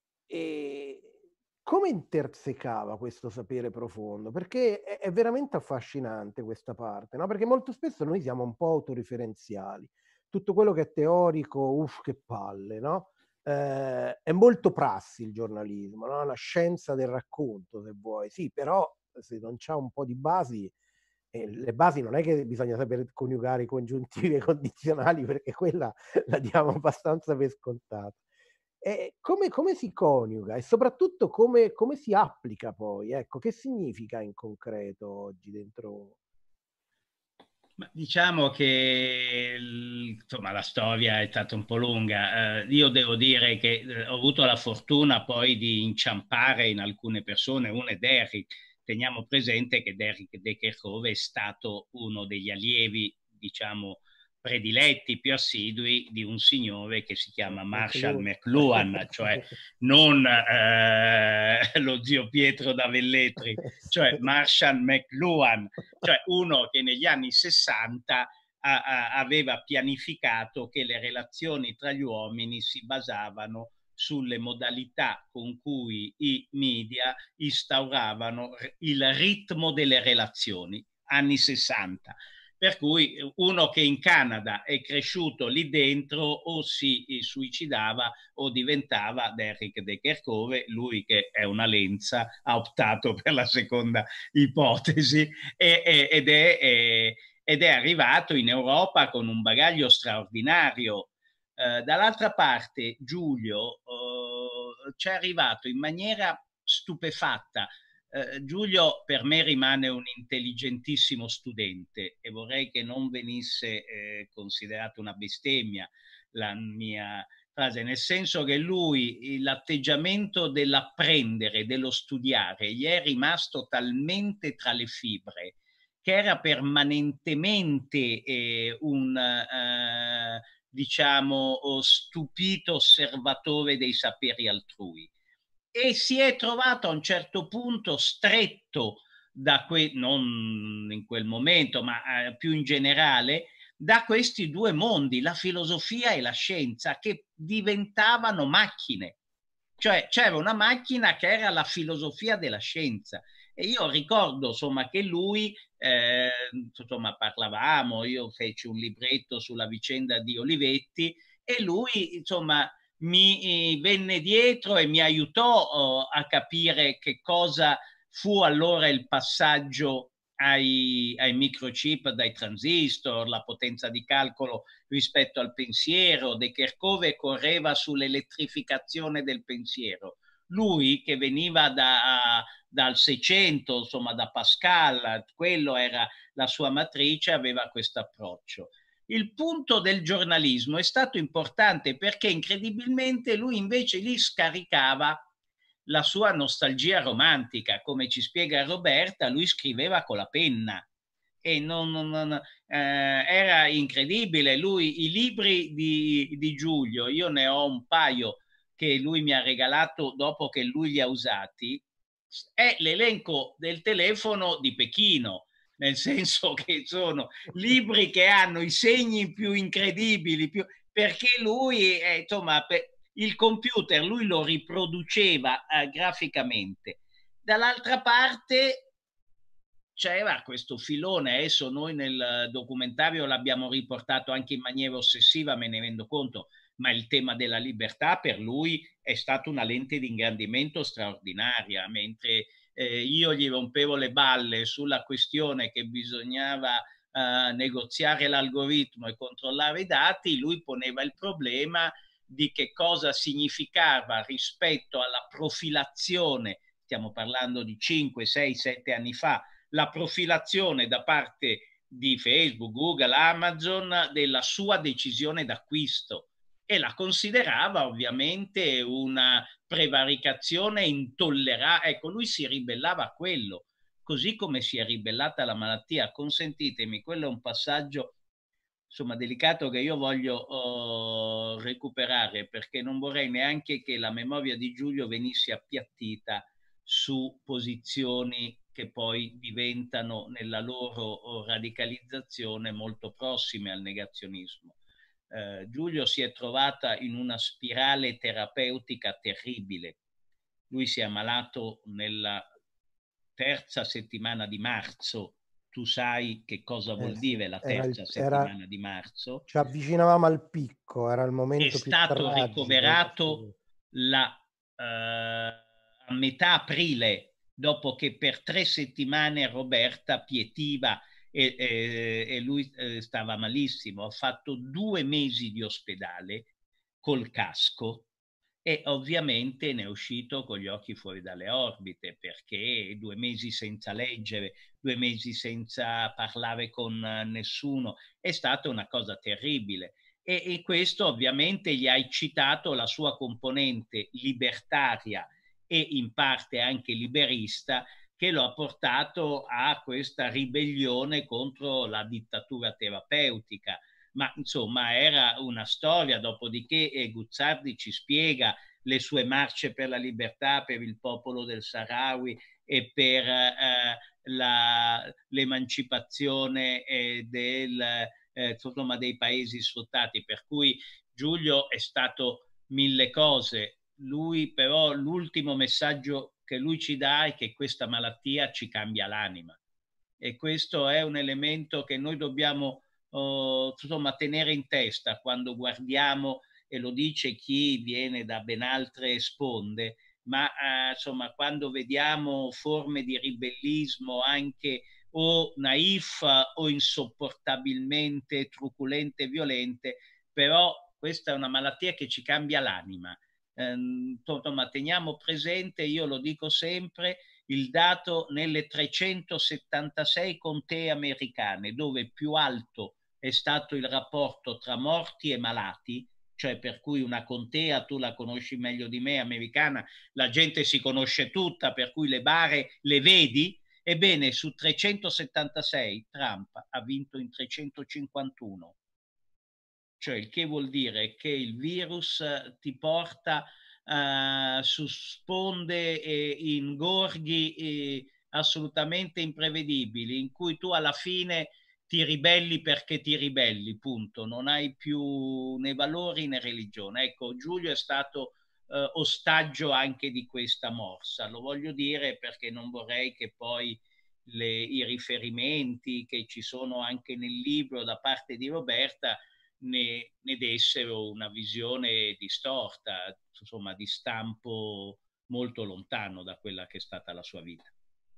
e come intersecava questo sapere profondo? Perché è, è veramente affascinante questa parte, no? Perché molto spesso noi siamo un po' autoreferenziali. Tutto quello che è teorico, uff, che palle, no? Eh, è molto prassi il giornalismo, no? La scienza del racconto, se vuoi. Sì, però se non c'ha un po' di basi E le basi non è che bisogna sapere coniugare i congiuntivi e i condizionali, perché quella la diamo abbastanza per scontata. E come, come si coniuga e soprattutto come, come si applica poi? Ecco, che significa in concreto oggi dentro?
Ma diciamo che insomma, la storia è stata un po' lunga. Eh, io devo dire che eh, ho avuto la fortuna poi di inciampare in alcune persone, una è Derrick. Teniamo presente che Derrick de Kerchove è stato uno degli allievi, diciamo, prediletti, più assidui di un signore che si chiama Marshall McLuhan, cioè non eh, lo zio Pietro da Velletri, cioè Marshall McLuhan, cioè uno che negli anni sessanta a, a, aveva pianificato che le relazioni tra gli uomini si basavano sulle modalità con cui i media instauravano il ritmo delle relazioni, anni sessanta. Per cui uno che in Canada è cresciuto lì dentro o si suicidava o diventava Derrick de Kerchove. Lui, che è una lenza, ha optato per la seconda ipotesi e, e, ed, è, è, ed è arrivato in Europa con un bagaglio straordinario. Uh, dall'altra parte Giulio uh, ci è arrivato in maniera stupefatta. Uh, Giulio per me rimane un intelligentissimo studente e vorrei che non venisse eh, considerato una bestemmia la mia frase, nel senso che lui, l'atteggiamento dell'apprendere, dello studiare, gli è rimasto talmente tra le fibre che era permanentemente eh, un... Uh, diciamo, stupito osservatore dei saperi altrui, e si è trovato a un certo punto stretto da que- non in quel momento, ma eh, più in generale, da questi due mondi, la filosofia e la scienza, che diventavano macchine. Cioè c'era una macchina che era la filosofia della scienza. E io ricordo, insomma, che lui, eh, insomma, parlavamo, io feci un libretto sulla vicenda di Olivetti e lui, insomma, mi venne dietro e mi aiutò oh, a capire che cosa fu allora il passaggio ai, ai microchip dai transistor, la potenza di calcolo rispetto al pensiero. De Kerchove correva sull'elettrificazione del pensiero. Lui, che veniva da, dal Seicento, insomma da Pascal, quello era la sua matrice, aveva questo approccio. Il punto del giornalismo è stato importante perché incredibilmente lui invece lì scaricava la sua nostalgia romantica. Come ci spiega Roberta, lui scriveva con la penna e non, non, non, eh, era incredibile. Lui, i libri di, di Giulio, io ne ho un paio che lui mi ha regalato dopo che lui li ha usati, è l'elenco del telefono di Pechino, nel senso che sono libri che hanno i segni più incredibili, più, perché lui, eh, insomma, per, il computer lui lo riproduceva eh, graficamente. Dall'altra parte c'era questo filone, adesso noi nel documentario l'abbiamo riportato anche in maniera ossessiva, me ne rendo conto, ma il tema della libertà per lui è stato una lente di ingrandimento straordinaria, mentre eh, io gli rompevo le balle sulla questione che bisognava eh, negoziare l'algoritmo e controllare i dati, lui poneva il problema di che cosa significava rispetto alla profilazione, stiamo parlando di cinque, sei, sette anni fa, la profilazione da parte di Facebook, Google, Amazon della sua decisione d'acquisto, e la considerava ovviamente una prevaricazione intollerabile. Ecco, lui si ribellava a quello, così come si è ribellata alla malattia. Consentitemi, quello è un passaggio insomma delicato che io voglio uh, recuperare, perché non vorrei neanche che la memoria di Giulio venisse appiattita su posizioni che poi diventano nella loro radicalizzazione molto prossime al negazionismo. Uh, Giulio si è trovata in una spirale terapeutica terribile. Lui si è ammalato nella terza settimana di marzo. Tu sai che cosa vuol eh, dire la terza il, settimana
era,
di marzo.
Ci avvicinavamo al picco, era il momento
è
più
stato
tragico.
ricoverato la, uh, a metà aprile, dopo che per tre settimane Roberta pietiva e, e, e lui eh, stava malissimo. Ha fatto due mesi di ospedale col casco e ovviamente ne è uscito con gli occhi fuori dalle orbite, perché due mesi senza leggere, due mesi senza parlare con nessuno, è stata una cosa terribile. E, e questo ovviamente gli ha eccitato la sua componente libertaria e in parte anche liberista, che lo ha portato a questa ribellione contro la dittatura terapeutica. Ma insomma era una storia, dopodiché eh, Guzzardi ci spiega le sue marce per la libertà, per il popolo del Sahrawi e per eh, l'emancipazione eh, del, eh, insomma, dei paesi sfruttati, per cui Giulio è stato mille cose. Lui però l'ultimo messaggio che lui ci dà è che questa malattia ci cambia l'anima, e questo è un elemento che noi dobbiamo Oh, insomma, tenere in testa quando guardiamo, e lo dice chi viene da ben altre sponde, ma eh, insomma quando vediamo forme di ribellismo anche o naif o insopportabilmente truculente e violente, però questa è una malattia che ci cambia l'anima. Eh, insomma, teniamo presente, io lo dico sempre, il dato nelle trecentosettantasei contee americane dove più alto è stato il rapporto tra morti e malati, cioè per cui una contea, tu la conosci meglio di me, americana, la gente si conosce tutta, per cui le bare le vedi. Ebbene, su trecentosettantasei Trump ha vinto in trecentocinquantuno, cioè il che vuol dire che il virus ti porta uh, su sponde e in gorghi e assolutamente imprevedibili, in cui tu alla fine ti ribelli perché ti ribelli, punto. Non hai più né valori né religione. Ecco, Giulio è stato eh, ostaggio anche di questa morsa. Lo voglio dire perché non vorrei che poi le, i riferimenti che ci sono anche nel libro da parte di Roberta ne, ne dessero una visione distorta, insomma, di stampo molto lontano da quella che è stata la sua vita.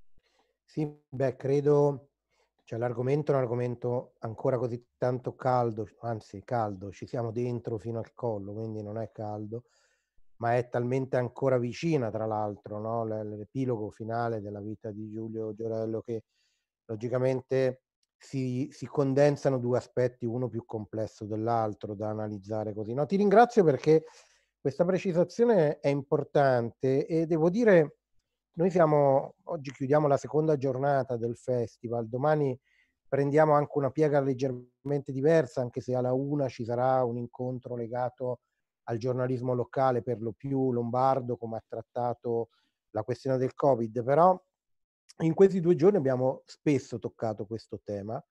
Sì, beh, credo... Cioè, l'argomento è un argomento ancora così tanto caldo, anzi caldo, ci siamo dentro fino al collo, quindi non è caldo, ma è talmente ancora vicina, tra l'altro, no? L'epilogo finale della vita di Giulio Giorello, che logicamente si, si condensano due aspetti, uno più complesso dell'altro, da analizzare così. No, ti ringrazio perché questa precisazione è importante e devo dire... Noi siamo, oggi chiudiamo la seconda giornata del festival, domani prendiamo anche una piega leggermente diversa, anche se alla una ci sarà un incontro legato al giornalismo locale, per lo più lombardo, come ha trattato la questione del Covid, però in questi due giorni abbiamo spesso toccato questo tema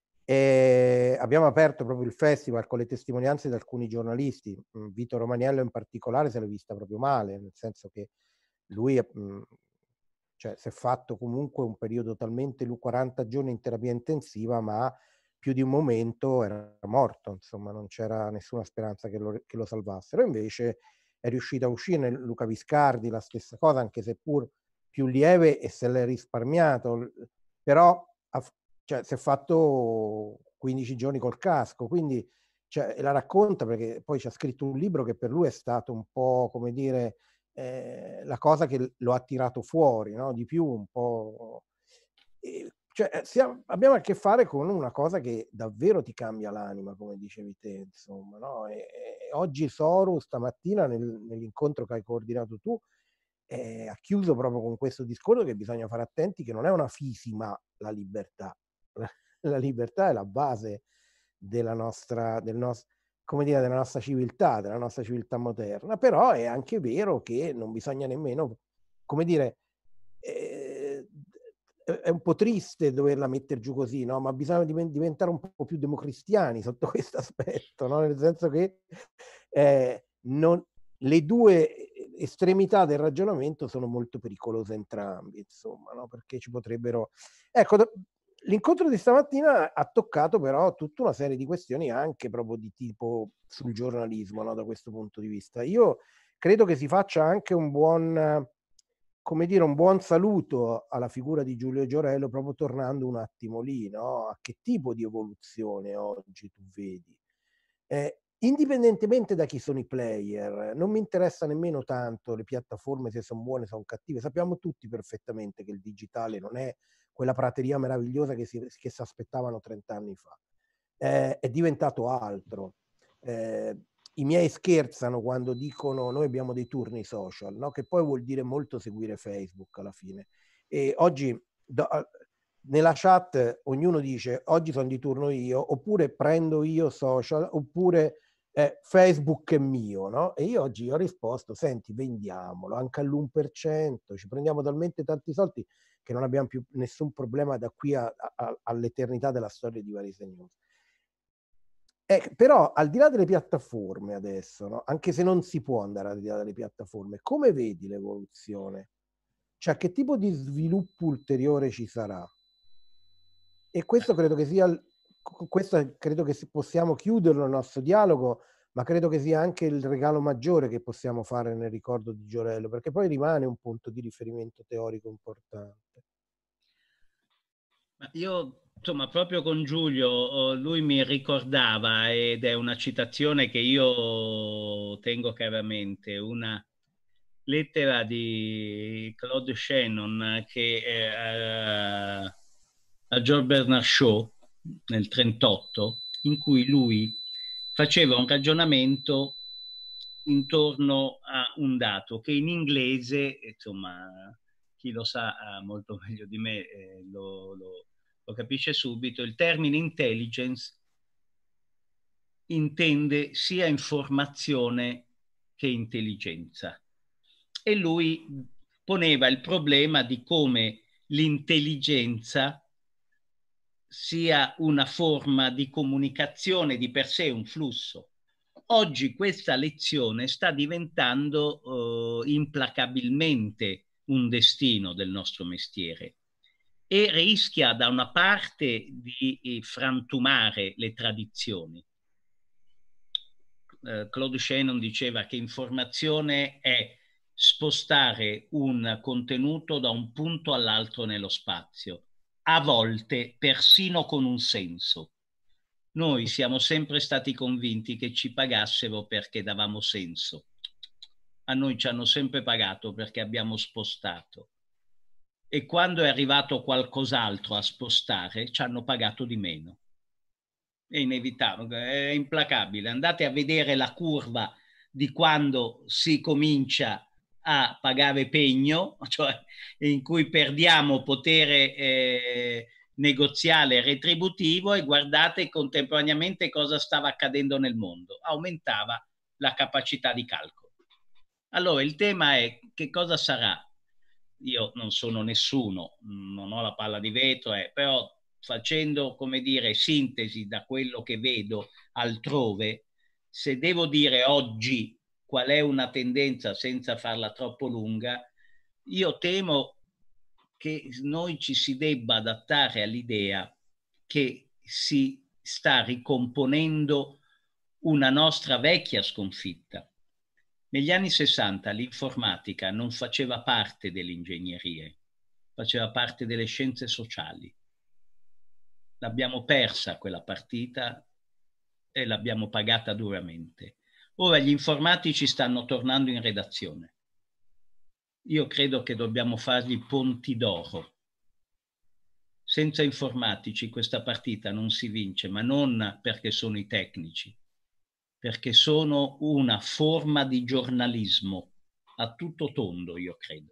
e abbiamo aperto proprio il festival con le testimonianze di alcuni giornalisti. Vito Romaniello in particolare se l'è vista proprio male, nel senso che lui è... Cioè, si è fatto comunque un periodo talmente lungo, quaranta giorni in terapia intensiva, ma più di un momento era morto, insomma, non c'era nessuna speranza che lo, che lo salvassero. Invece è riuscito a uscire. Luca Viscardi, la stessa cosa, anche se pur più lieve e se l'è risparmiato, però ha, cioè, si è fatto quindici giorni col casco, quindi cioè, la racconta perché poi ci ha scritto un libro che per lui è stato un po', come dire... Eh, la cosa che lo ha tirato fuori, no? Di più un po'... Eh, cioè, siamo, abbiamo a che fare con una cosa che davvero ti cambia l'anima, come dicevi te, insomma, no? E, e oggi Soru, stamattina, nel, nell'incontro che hai coordinato tu, eh, ha chiuso proprio con questo discorso che bisogna fare attenti, che non è una fisima la libertà. La, la libertà è la base della nostra... Del nostro, come dire, della nostra civiltà, della nostra civiltà moderna, però è anche vero che non bisogna nemmeno, come dire, eh, è un po' triste doverla mettere giù così, no? Ma bisogna diventare un po' più democristiani sotto questo aspetto, no? Nel senso che eh, non, le due estremità del ragionamento sono molto pericolose entrambi, insomma, no? Perché ci potrebbero... Ecco, l'incontro di stamattina ha toccato però tutta una serie di questioni anche proprio di tipo sul giornalismo, no? Da questo punto di vista. Io credo che si faccia anche un buon, come dire, un buon saluto alla figura di Giulio Giorello, proprio tornando un attimo lì, no? A che tipo di evoluzione oggi tu vedi? Eh, indipendentemente da chi sono i player, non mi interessa nemmeno tanto le piattaforme se sono buone o sono cattive, sappiamo tutti perfettamente che il digitale non è quella prateria meravigliosa che si, che si aspettavano trent'anni fa, eh, è diventato altro. Eh, I miei scherzano quando dicono noi abbiamo dei turni social, no? Che poi vuol dire molto seguire Facebook alla fine. E oggi do, nella chat ognuno dice oggi sono di turno io, oppure prendo io social, oppure eh, Facebook è mio, no? E io oggi ho risposto, senti, vendiamolo anche all'uno per cento, ci prendiamo talmente tanti soldi che non abbiamo più nessun problema da qui a, a, all'eternità della storia di Varese News. Eh, però al di là delle piattaforme adesso, no? Anche se non si può andare al di là delle piattaforme, come vedi l'evoluzione? Cioè che tipo di sviluppo ulteriore ci sarà? E questo credo che sia, questo credo che possiamo chiuderlo il nostro dialogo, ma credo che sia anche il regalo maggiore che possiamo fare nel ricordo di Giorello, perché poi rimane un punto di riferimento teorico importante.
Io, insomma, proprio con Giulio, lui mi ricordava, ed è una citazione che io tengo caramente, una lettera di Claude Shannon che eh, a George Bernard Shaw nel trentotto, in cui lui faceva un ragionamento intorno a un dato che in inglese, insomma, chi lo sa molto meglio di me eh, lo, lo, lo capisce subito. Il termine intelligence intende sia informazione che intelligenza. E lui poneva il problema di come l'intelligenza sia una forma di comunicazione di per sé, un flusso. Oggi questa lezione sta diventando eh, implacabilmente un destino del nostro mestiere e rischia da una parte di eh, frantumare le tradizioni. Eh, Claude Shannon diceva che informazione è spostare un contenuto da un punto all'altro nello spazio, a volte persino con un senso. Noi siamo sempre stati convinti che ci pagassero perché davamo senso. A noi ci hanno sempre pagato perché abbiamo spostato. E quando è arrivato qualcos'altro a spostare, ci hanno pagato di meno. È inevitabile, è implacabile. Andate a vedere la curva di quando si comincia a pagare pegno, cioè in cui perdiamo potere eh, negoziale retributivo, e guardate contemporaneamente cosa stava accadendo nel mondo. Aumentava la capacità di calcolo. Allora il tema è che cosa sarà? Io non sono nessuno, non ho la palla di vetro, eh, però facendo, come dire, sintesi da quello che vedo altrove, se devo dire oggi qual è una tendenza senza farla troppo lunga, io temo che noi ci si debba adattare all'idea che si sta ricomponendo una nostra vecchia sconfitta. Negli anni sessanta l'informatica non faceva parte delle ingegnerie, faceva parte delle scienze sociali. L'abbiamo persa quella partita e l'abbiamo pagata duramente. Ora gli informatici stanno tornando in redazione. Io credo che dobbiamo fargli ponti d'oro. Senza informatici questa partita non si vince, ma non perché sono i tecnici, perché sono una forma di giornalismo a tutto tondo, io credo.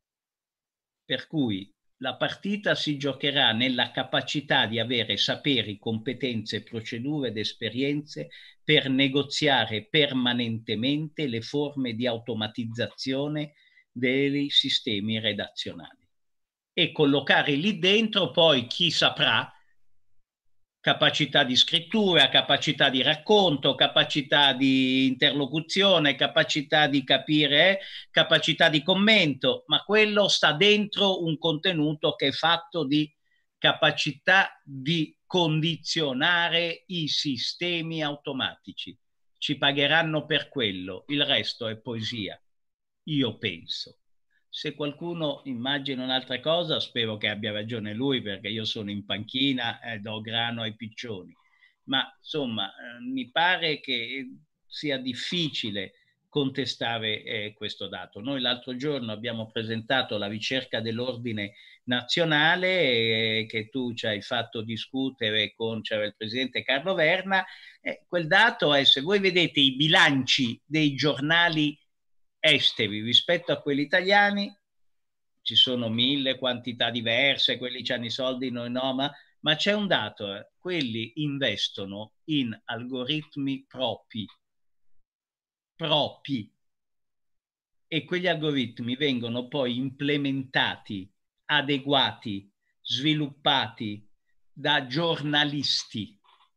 Per cui la partita si giocherà nella capacità di avere saperi, competenze, procedure ed esperienze per negoziare permanentemente le forme di automatizzazione dei sistemi redazionali e collocare lì dentro poi chi saprà capacità di scrittura, capacità di racconto, capacità di interlocuzione, capacità di capire, capacità di commento, ma quello sta dentro un contenuto che è fatto di capacità di condizionare i sistemi automatici. Ci pagheranno per quello, il resto è poesia, io penso. se qualcuno immagina un'altra cosa, spero che abbia ragione lui, perché io sono in panchina e do grano ai piccioni. Ma insomma, eh, mi pare che sia difficile contestare eh, questo dato. Noi l'altro giorno abbiamo presentato la ricerca dell'ordine nazionale eh, che tu ci hai fatto discutere con, c'era il presidente Carlo Verna. Eh, quel dato è, se voi vedete i bilanci dei giornali esteri rispetto a quelli italiani, ci sono mille quantità diverse, quelli hanno i soldi, noi no, ma, ma c'è un dato, eh, quelli investono in algoritmi propri, propri, e quegli algoritmi vengono poi implementati, adeguati, sviluppati da giornalisti.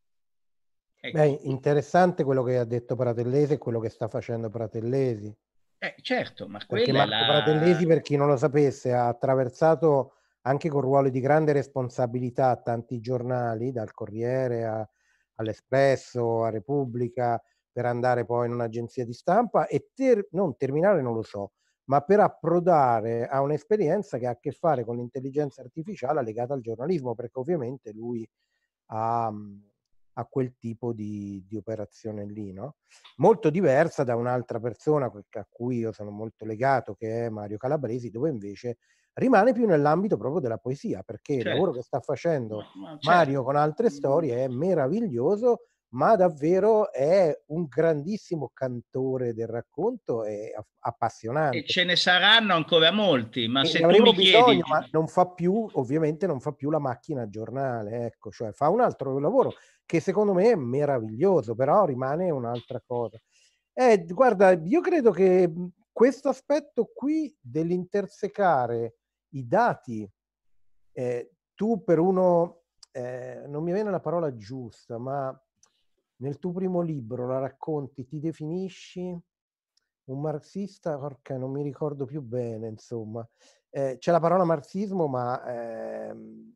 Ecco.
Beh, interessante quello che ha detto Pratellesi e quello che sta facendo Pratellesi.
Eh, certo, ma
Perché
quella
Marco
è la...
Pratellesi, per chi non lo sapesse, ha attraversato anche con ruoli di grande responsabilità tanti giornali, dal Corriere a, all'Espresso, a Repubblica, per andare poi in un'agenzia di stampa e ter- non terminare, non lo so, ma per approdare a un'esperienza che ha a che fare con l'intelligenza artificiale legata al giornalismo, perché ovviamente lui ha... a quel tipo di, di operazione lì, no? Molto diversa da un'altra persona a cui io sono molto legato, che è Mario Calabresi, dove invece rimane più nell'ambito proprio della poesia, perché certo. il lavoro che sta facendo ma, ma certo. Mario con altre storie è meraviglioso, ma davvero è un grandissimo cantore del racconto e appassionante.
E ce ne saranno ancora molti, ma
e
se
ne
tu
avremo
mi
bisogno,
chiedi...
ma non fa più, ovviamente non fa più la macchina giornale, ecco, cioè fa un altro lavoro che secondo me è meraviglioso, però rimane un'altra cosa. Eh, guarda, io credo che questo aspetto qui dell'intersecare i dati, eh, tu per uno, eh, non mi viene la parola giusta, ma nel tuo primo libro la racconti, ti definisci un marxista, porca, non mi ricordo più bene, insomma. Eh, c'è la parola marxismo, ma ehm,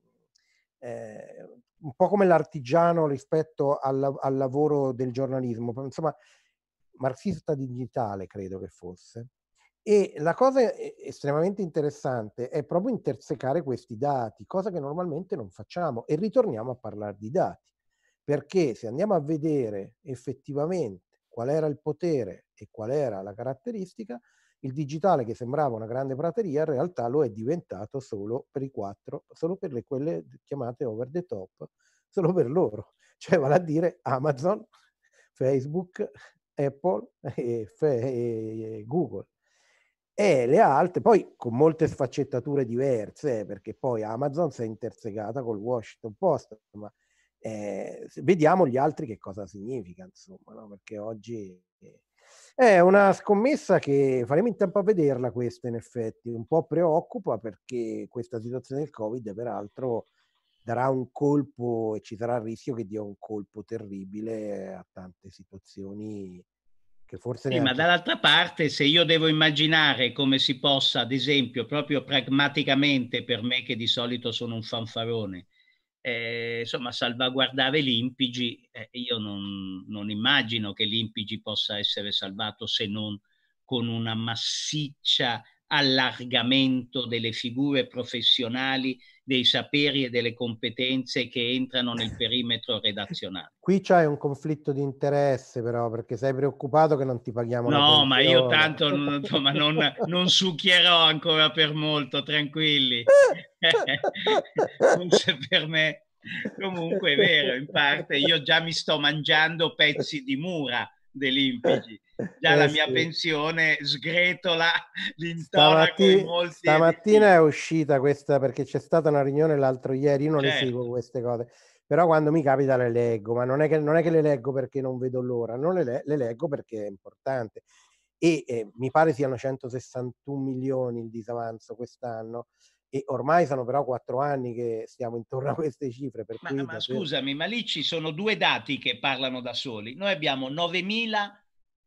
eh, un po' come l'artigiano rispetto al, al lavoro del giornalismo, insomma, marxista digitale credo che fosse. E la cosa estremamente interessante è proprio intersecare questi dati, cosa che normalmente non facciamo, e ritorniamo a parlare di dati, perché se andiamo a vedere effettivamente qual era il potere e qual era la caratteristica, il digitale che sembrava una grande prateria in realtà lo è diventato solo per i quattro, solo per le, quelle chiamate over the top, solo per loro, cioè vale a dire Amazon, Facebook, Apple e, e Google. E le altre, poi con molte sfaccettature diverse, perché poi Amazon si è intersecata col Washington Post, ma eh, vediamo gli altri che cosa significa, insomma, no? Perché oggi è una scommessa che faremo in tempo a vederla, questa in effetti, un po' preoccupa perché questa situazione del Covid peraltro darà un colpo e ci sarà il rischio che dia un colpo terribile a tante situazioni che forse
sì,
neanche...
ma dall'altra parte, se io devo immaginare come si possa, ad esempio, proprio pragmaticamente, per me che di solito sono un fanfarone, eh, insomma, salvaguardare l'Impigi, eh, io non, non immagino che l'Impigi possa essere salvato se non con una massiccia allargamento delle figure professionali, dei saperi e delle competenze che entrano nel perimetro redazionale.
Qui c'hai un conflitto di interesse però, perché sei preoccupato che non ti paghiamo la pensione.
No, ma io tanto insomma, non, non succhierò ancora per molto, tranquilli. Forse per me. Comunque è vero, in parte io già mi sto mangiando pezzi di mura dell'Impigi. Già eh, la mia sì. pensione sgretola l'intonaco in molti
stamattina è uscita questa, perché c'è stata una riunione l'altro ieri, io non
certo.
le seguo queste cose, però quando mi capita le leggo, ma non è che, non è che le leggo perché non vedo l'ora, non le, le leggo perché è importante. E eh, mi pare siano centosessantuno milioni il disavanzo quest'anno, e ormai sono però quattro anni che stiamo intorno a queste cifre. Per
ma,
cui
ma davvero... scusami, ma lì ci sono due dati che parlano da soli. Noi abbiamo novemila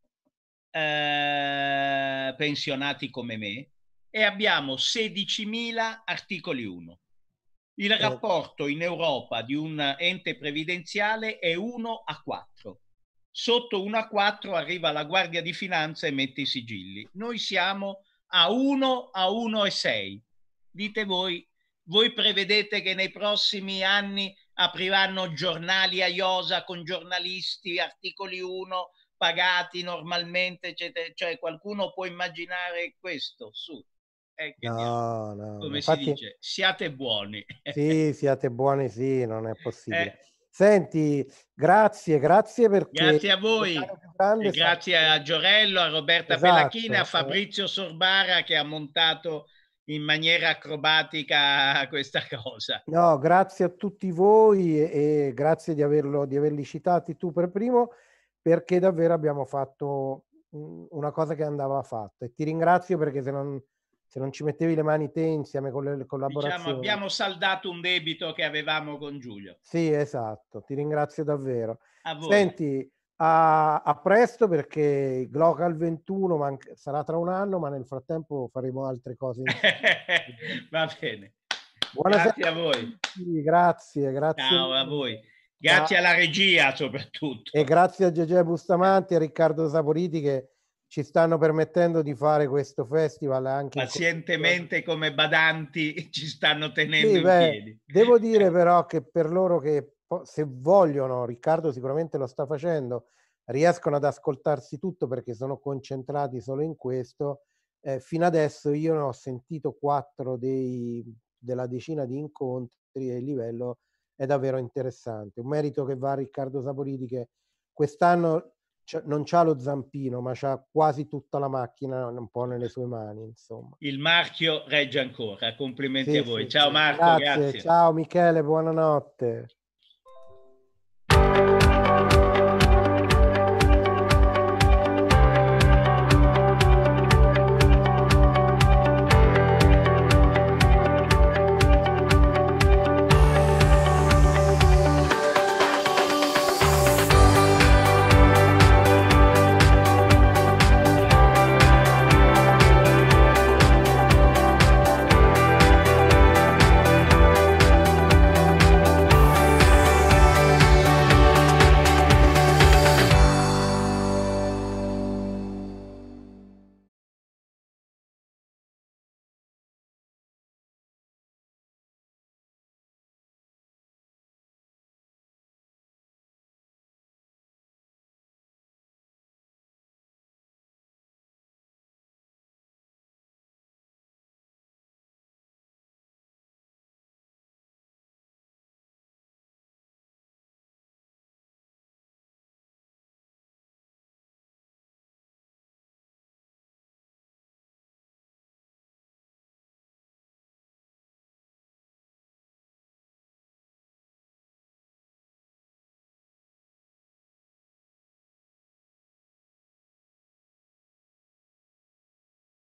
eh, pensionati come me e abbiamo sedicimila articoli uno. Il rapporto in Europa di un ente previdenziale è uno a quattro. Sotto uno a quattro arriva la Guardia di Finanza e mette i sigilli. Noi siamo a uno, a uno e sei. Dite voi, voi prevedete che nei prossimi anni apriranno giornali a iosa con giornalisti, articoli uno, pagati normalmente, eccetera. Cioè qualcuno può immaginare questo? Su. Eh, che
No, no,
come
infatti,
si dice, siate buoni.
Sì, siate buoni, sì, non è possibile.
Eh.
Senti, grazie, grazie perché
Grazie a voi e grazie a Giorello, a Roberta
Esatto,
Pellacchina e a
eh.
Fabrizio Sorbara che ha montato in maniera acrobatica questa cosa.
No, grazie a tutti voi e, e grazie di, averlo, di averli citati tu per primo, perché davvero abbiamo fatto mm, una cosa che andava fatta e ti ringrazio perché se non, se non ci mettevi le mani te insieme con le collaborazioni.
Diciamo, abbiamo saldato un debito che avevamo con Giulio.
Sì, esatto, ti ringrazio davvero.
A voi.
Senti, a, a presto perché Glocal ventuno manca, sarà tra un anno, ma nel frattempo faremo altre cose insieme.
Va bene.
Buonasera.
Grazie a voi.
Sì, grazie, grazie.
Ciao a voi. Grazie
Ciao.
alla regia soprattutto.
E grazie a Gegè Bustamanti e a Riccardo Saporiti che ci stanno permettendo di fare questo festival anche
pazientemente come badanti ci stanno tenendo
sì,
in
beh,
piedi.
Devo dire però che per loro che se vogliono, Riccardo sicuramente lo sta facendo, riescono ad ascoltarsi tutto perché sono concentrati solo in questo. Eh, fino adesso io ne ho sentito quattro dei, della decina di incontri e il livello è davvero interessante. Un merito che va a Riccardo Saporiti che quest'anno non c'ha lo zampino, ma c'ha quasi tutta la macchina un po' nelle sue mani, insomma.
Il marchio regge ancora. Complimenti
sì,
a voi.
Sì,
ciao
sì.
Marco,
grazie.
grazie.
Ciao Michele, buonanotte.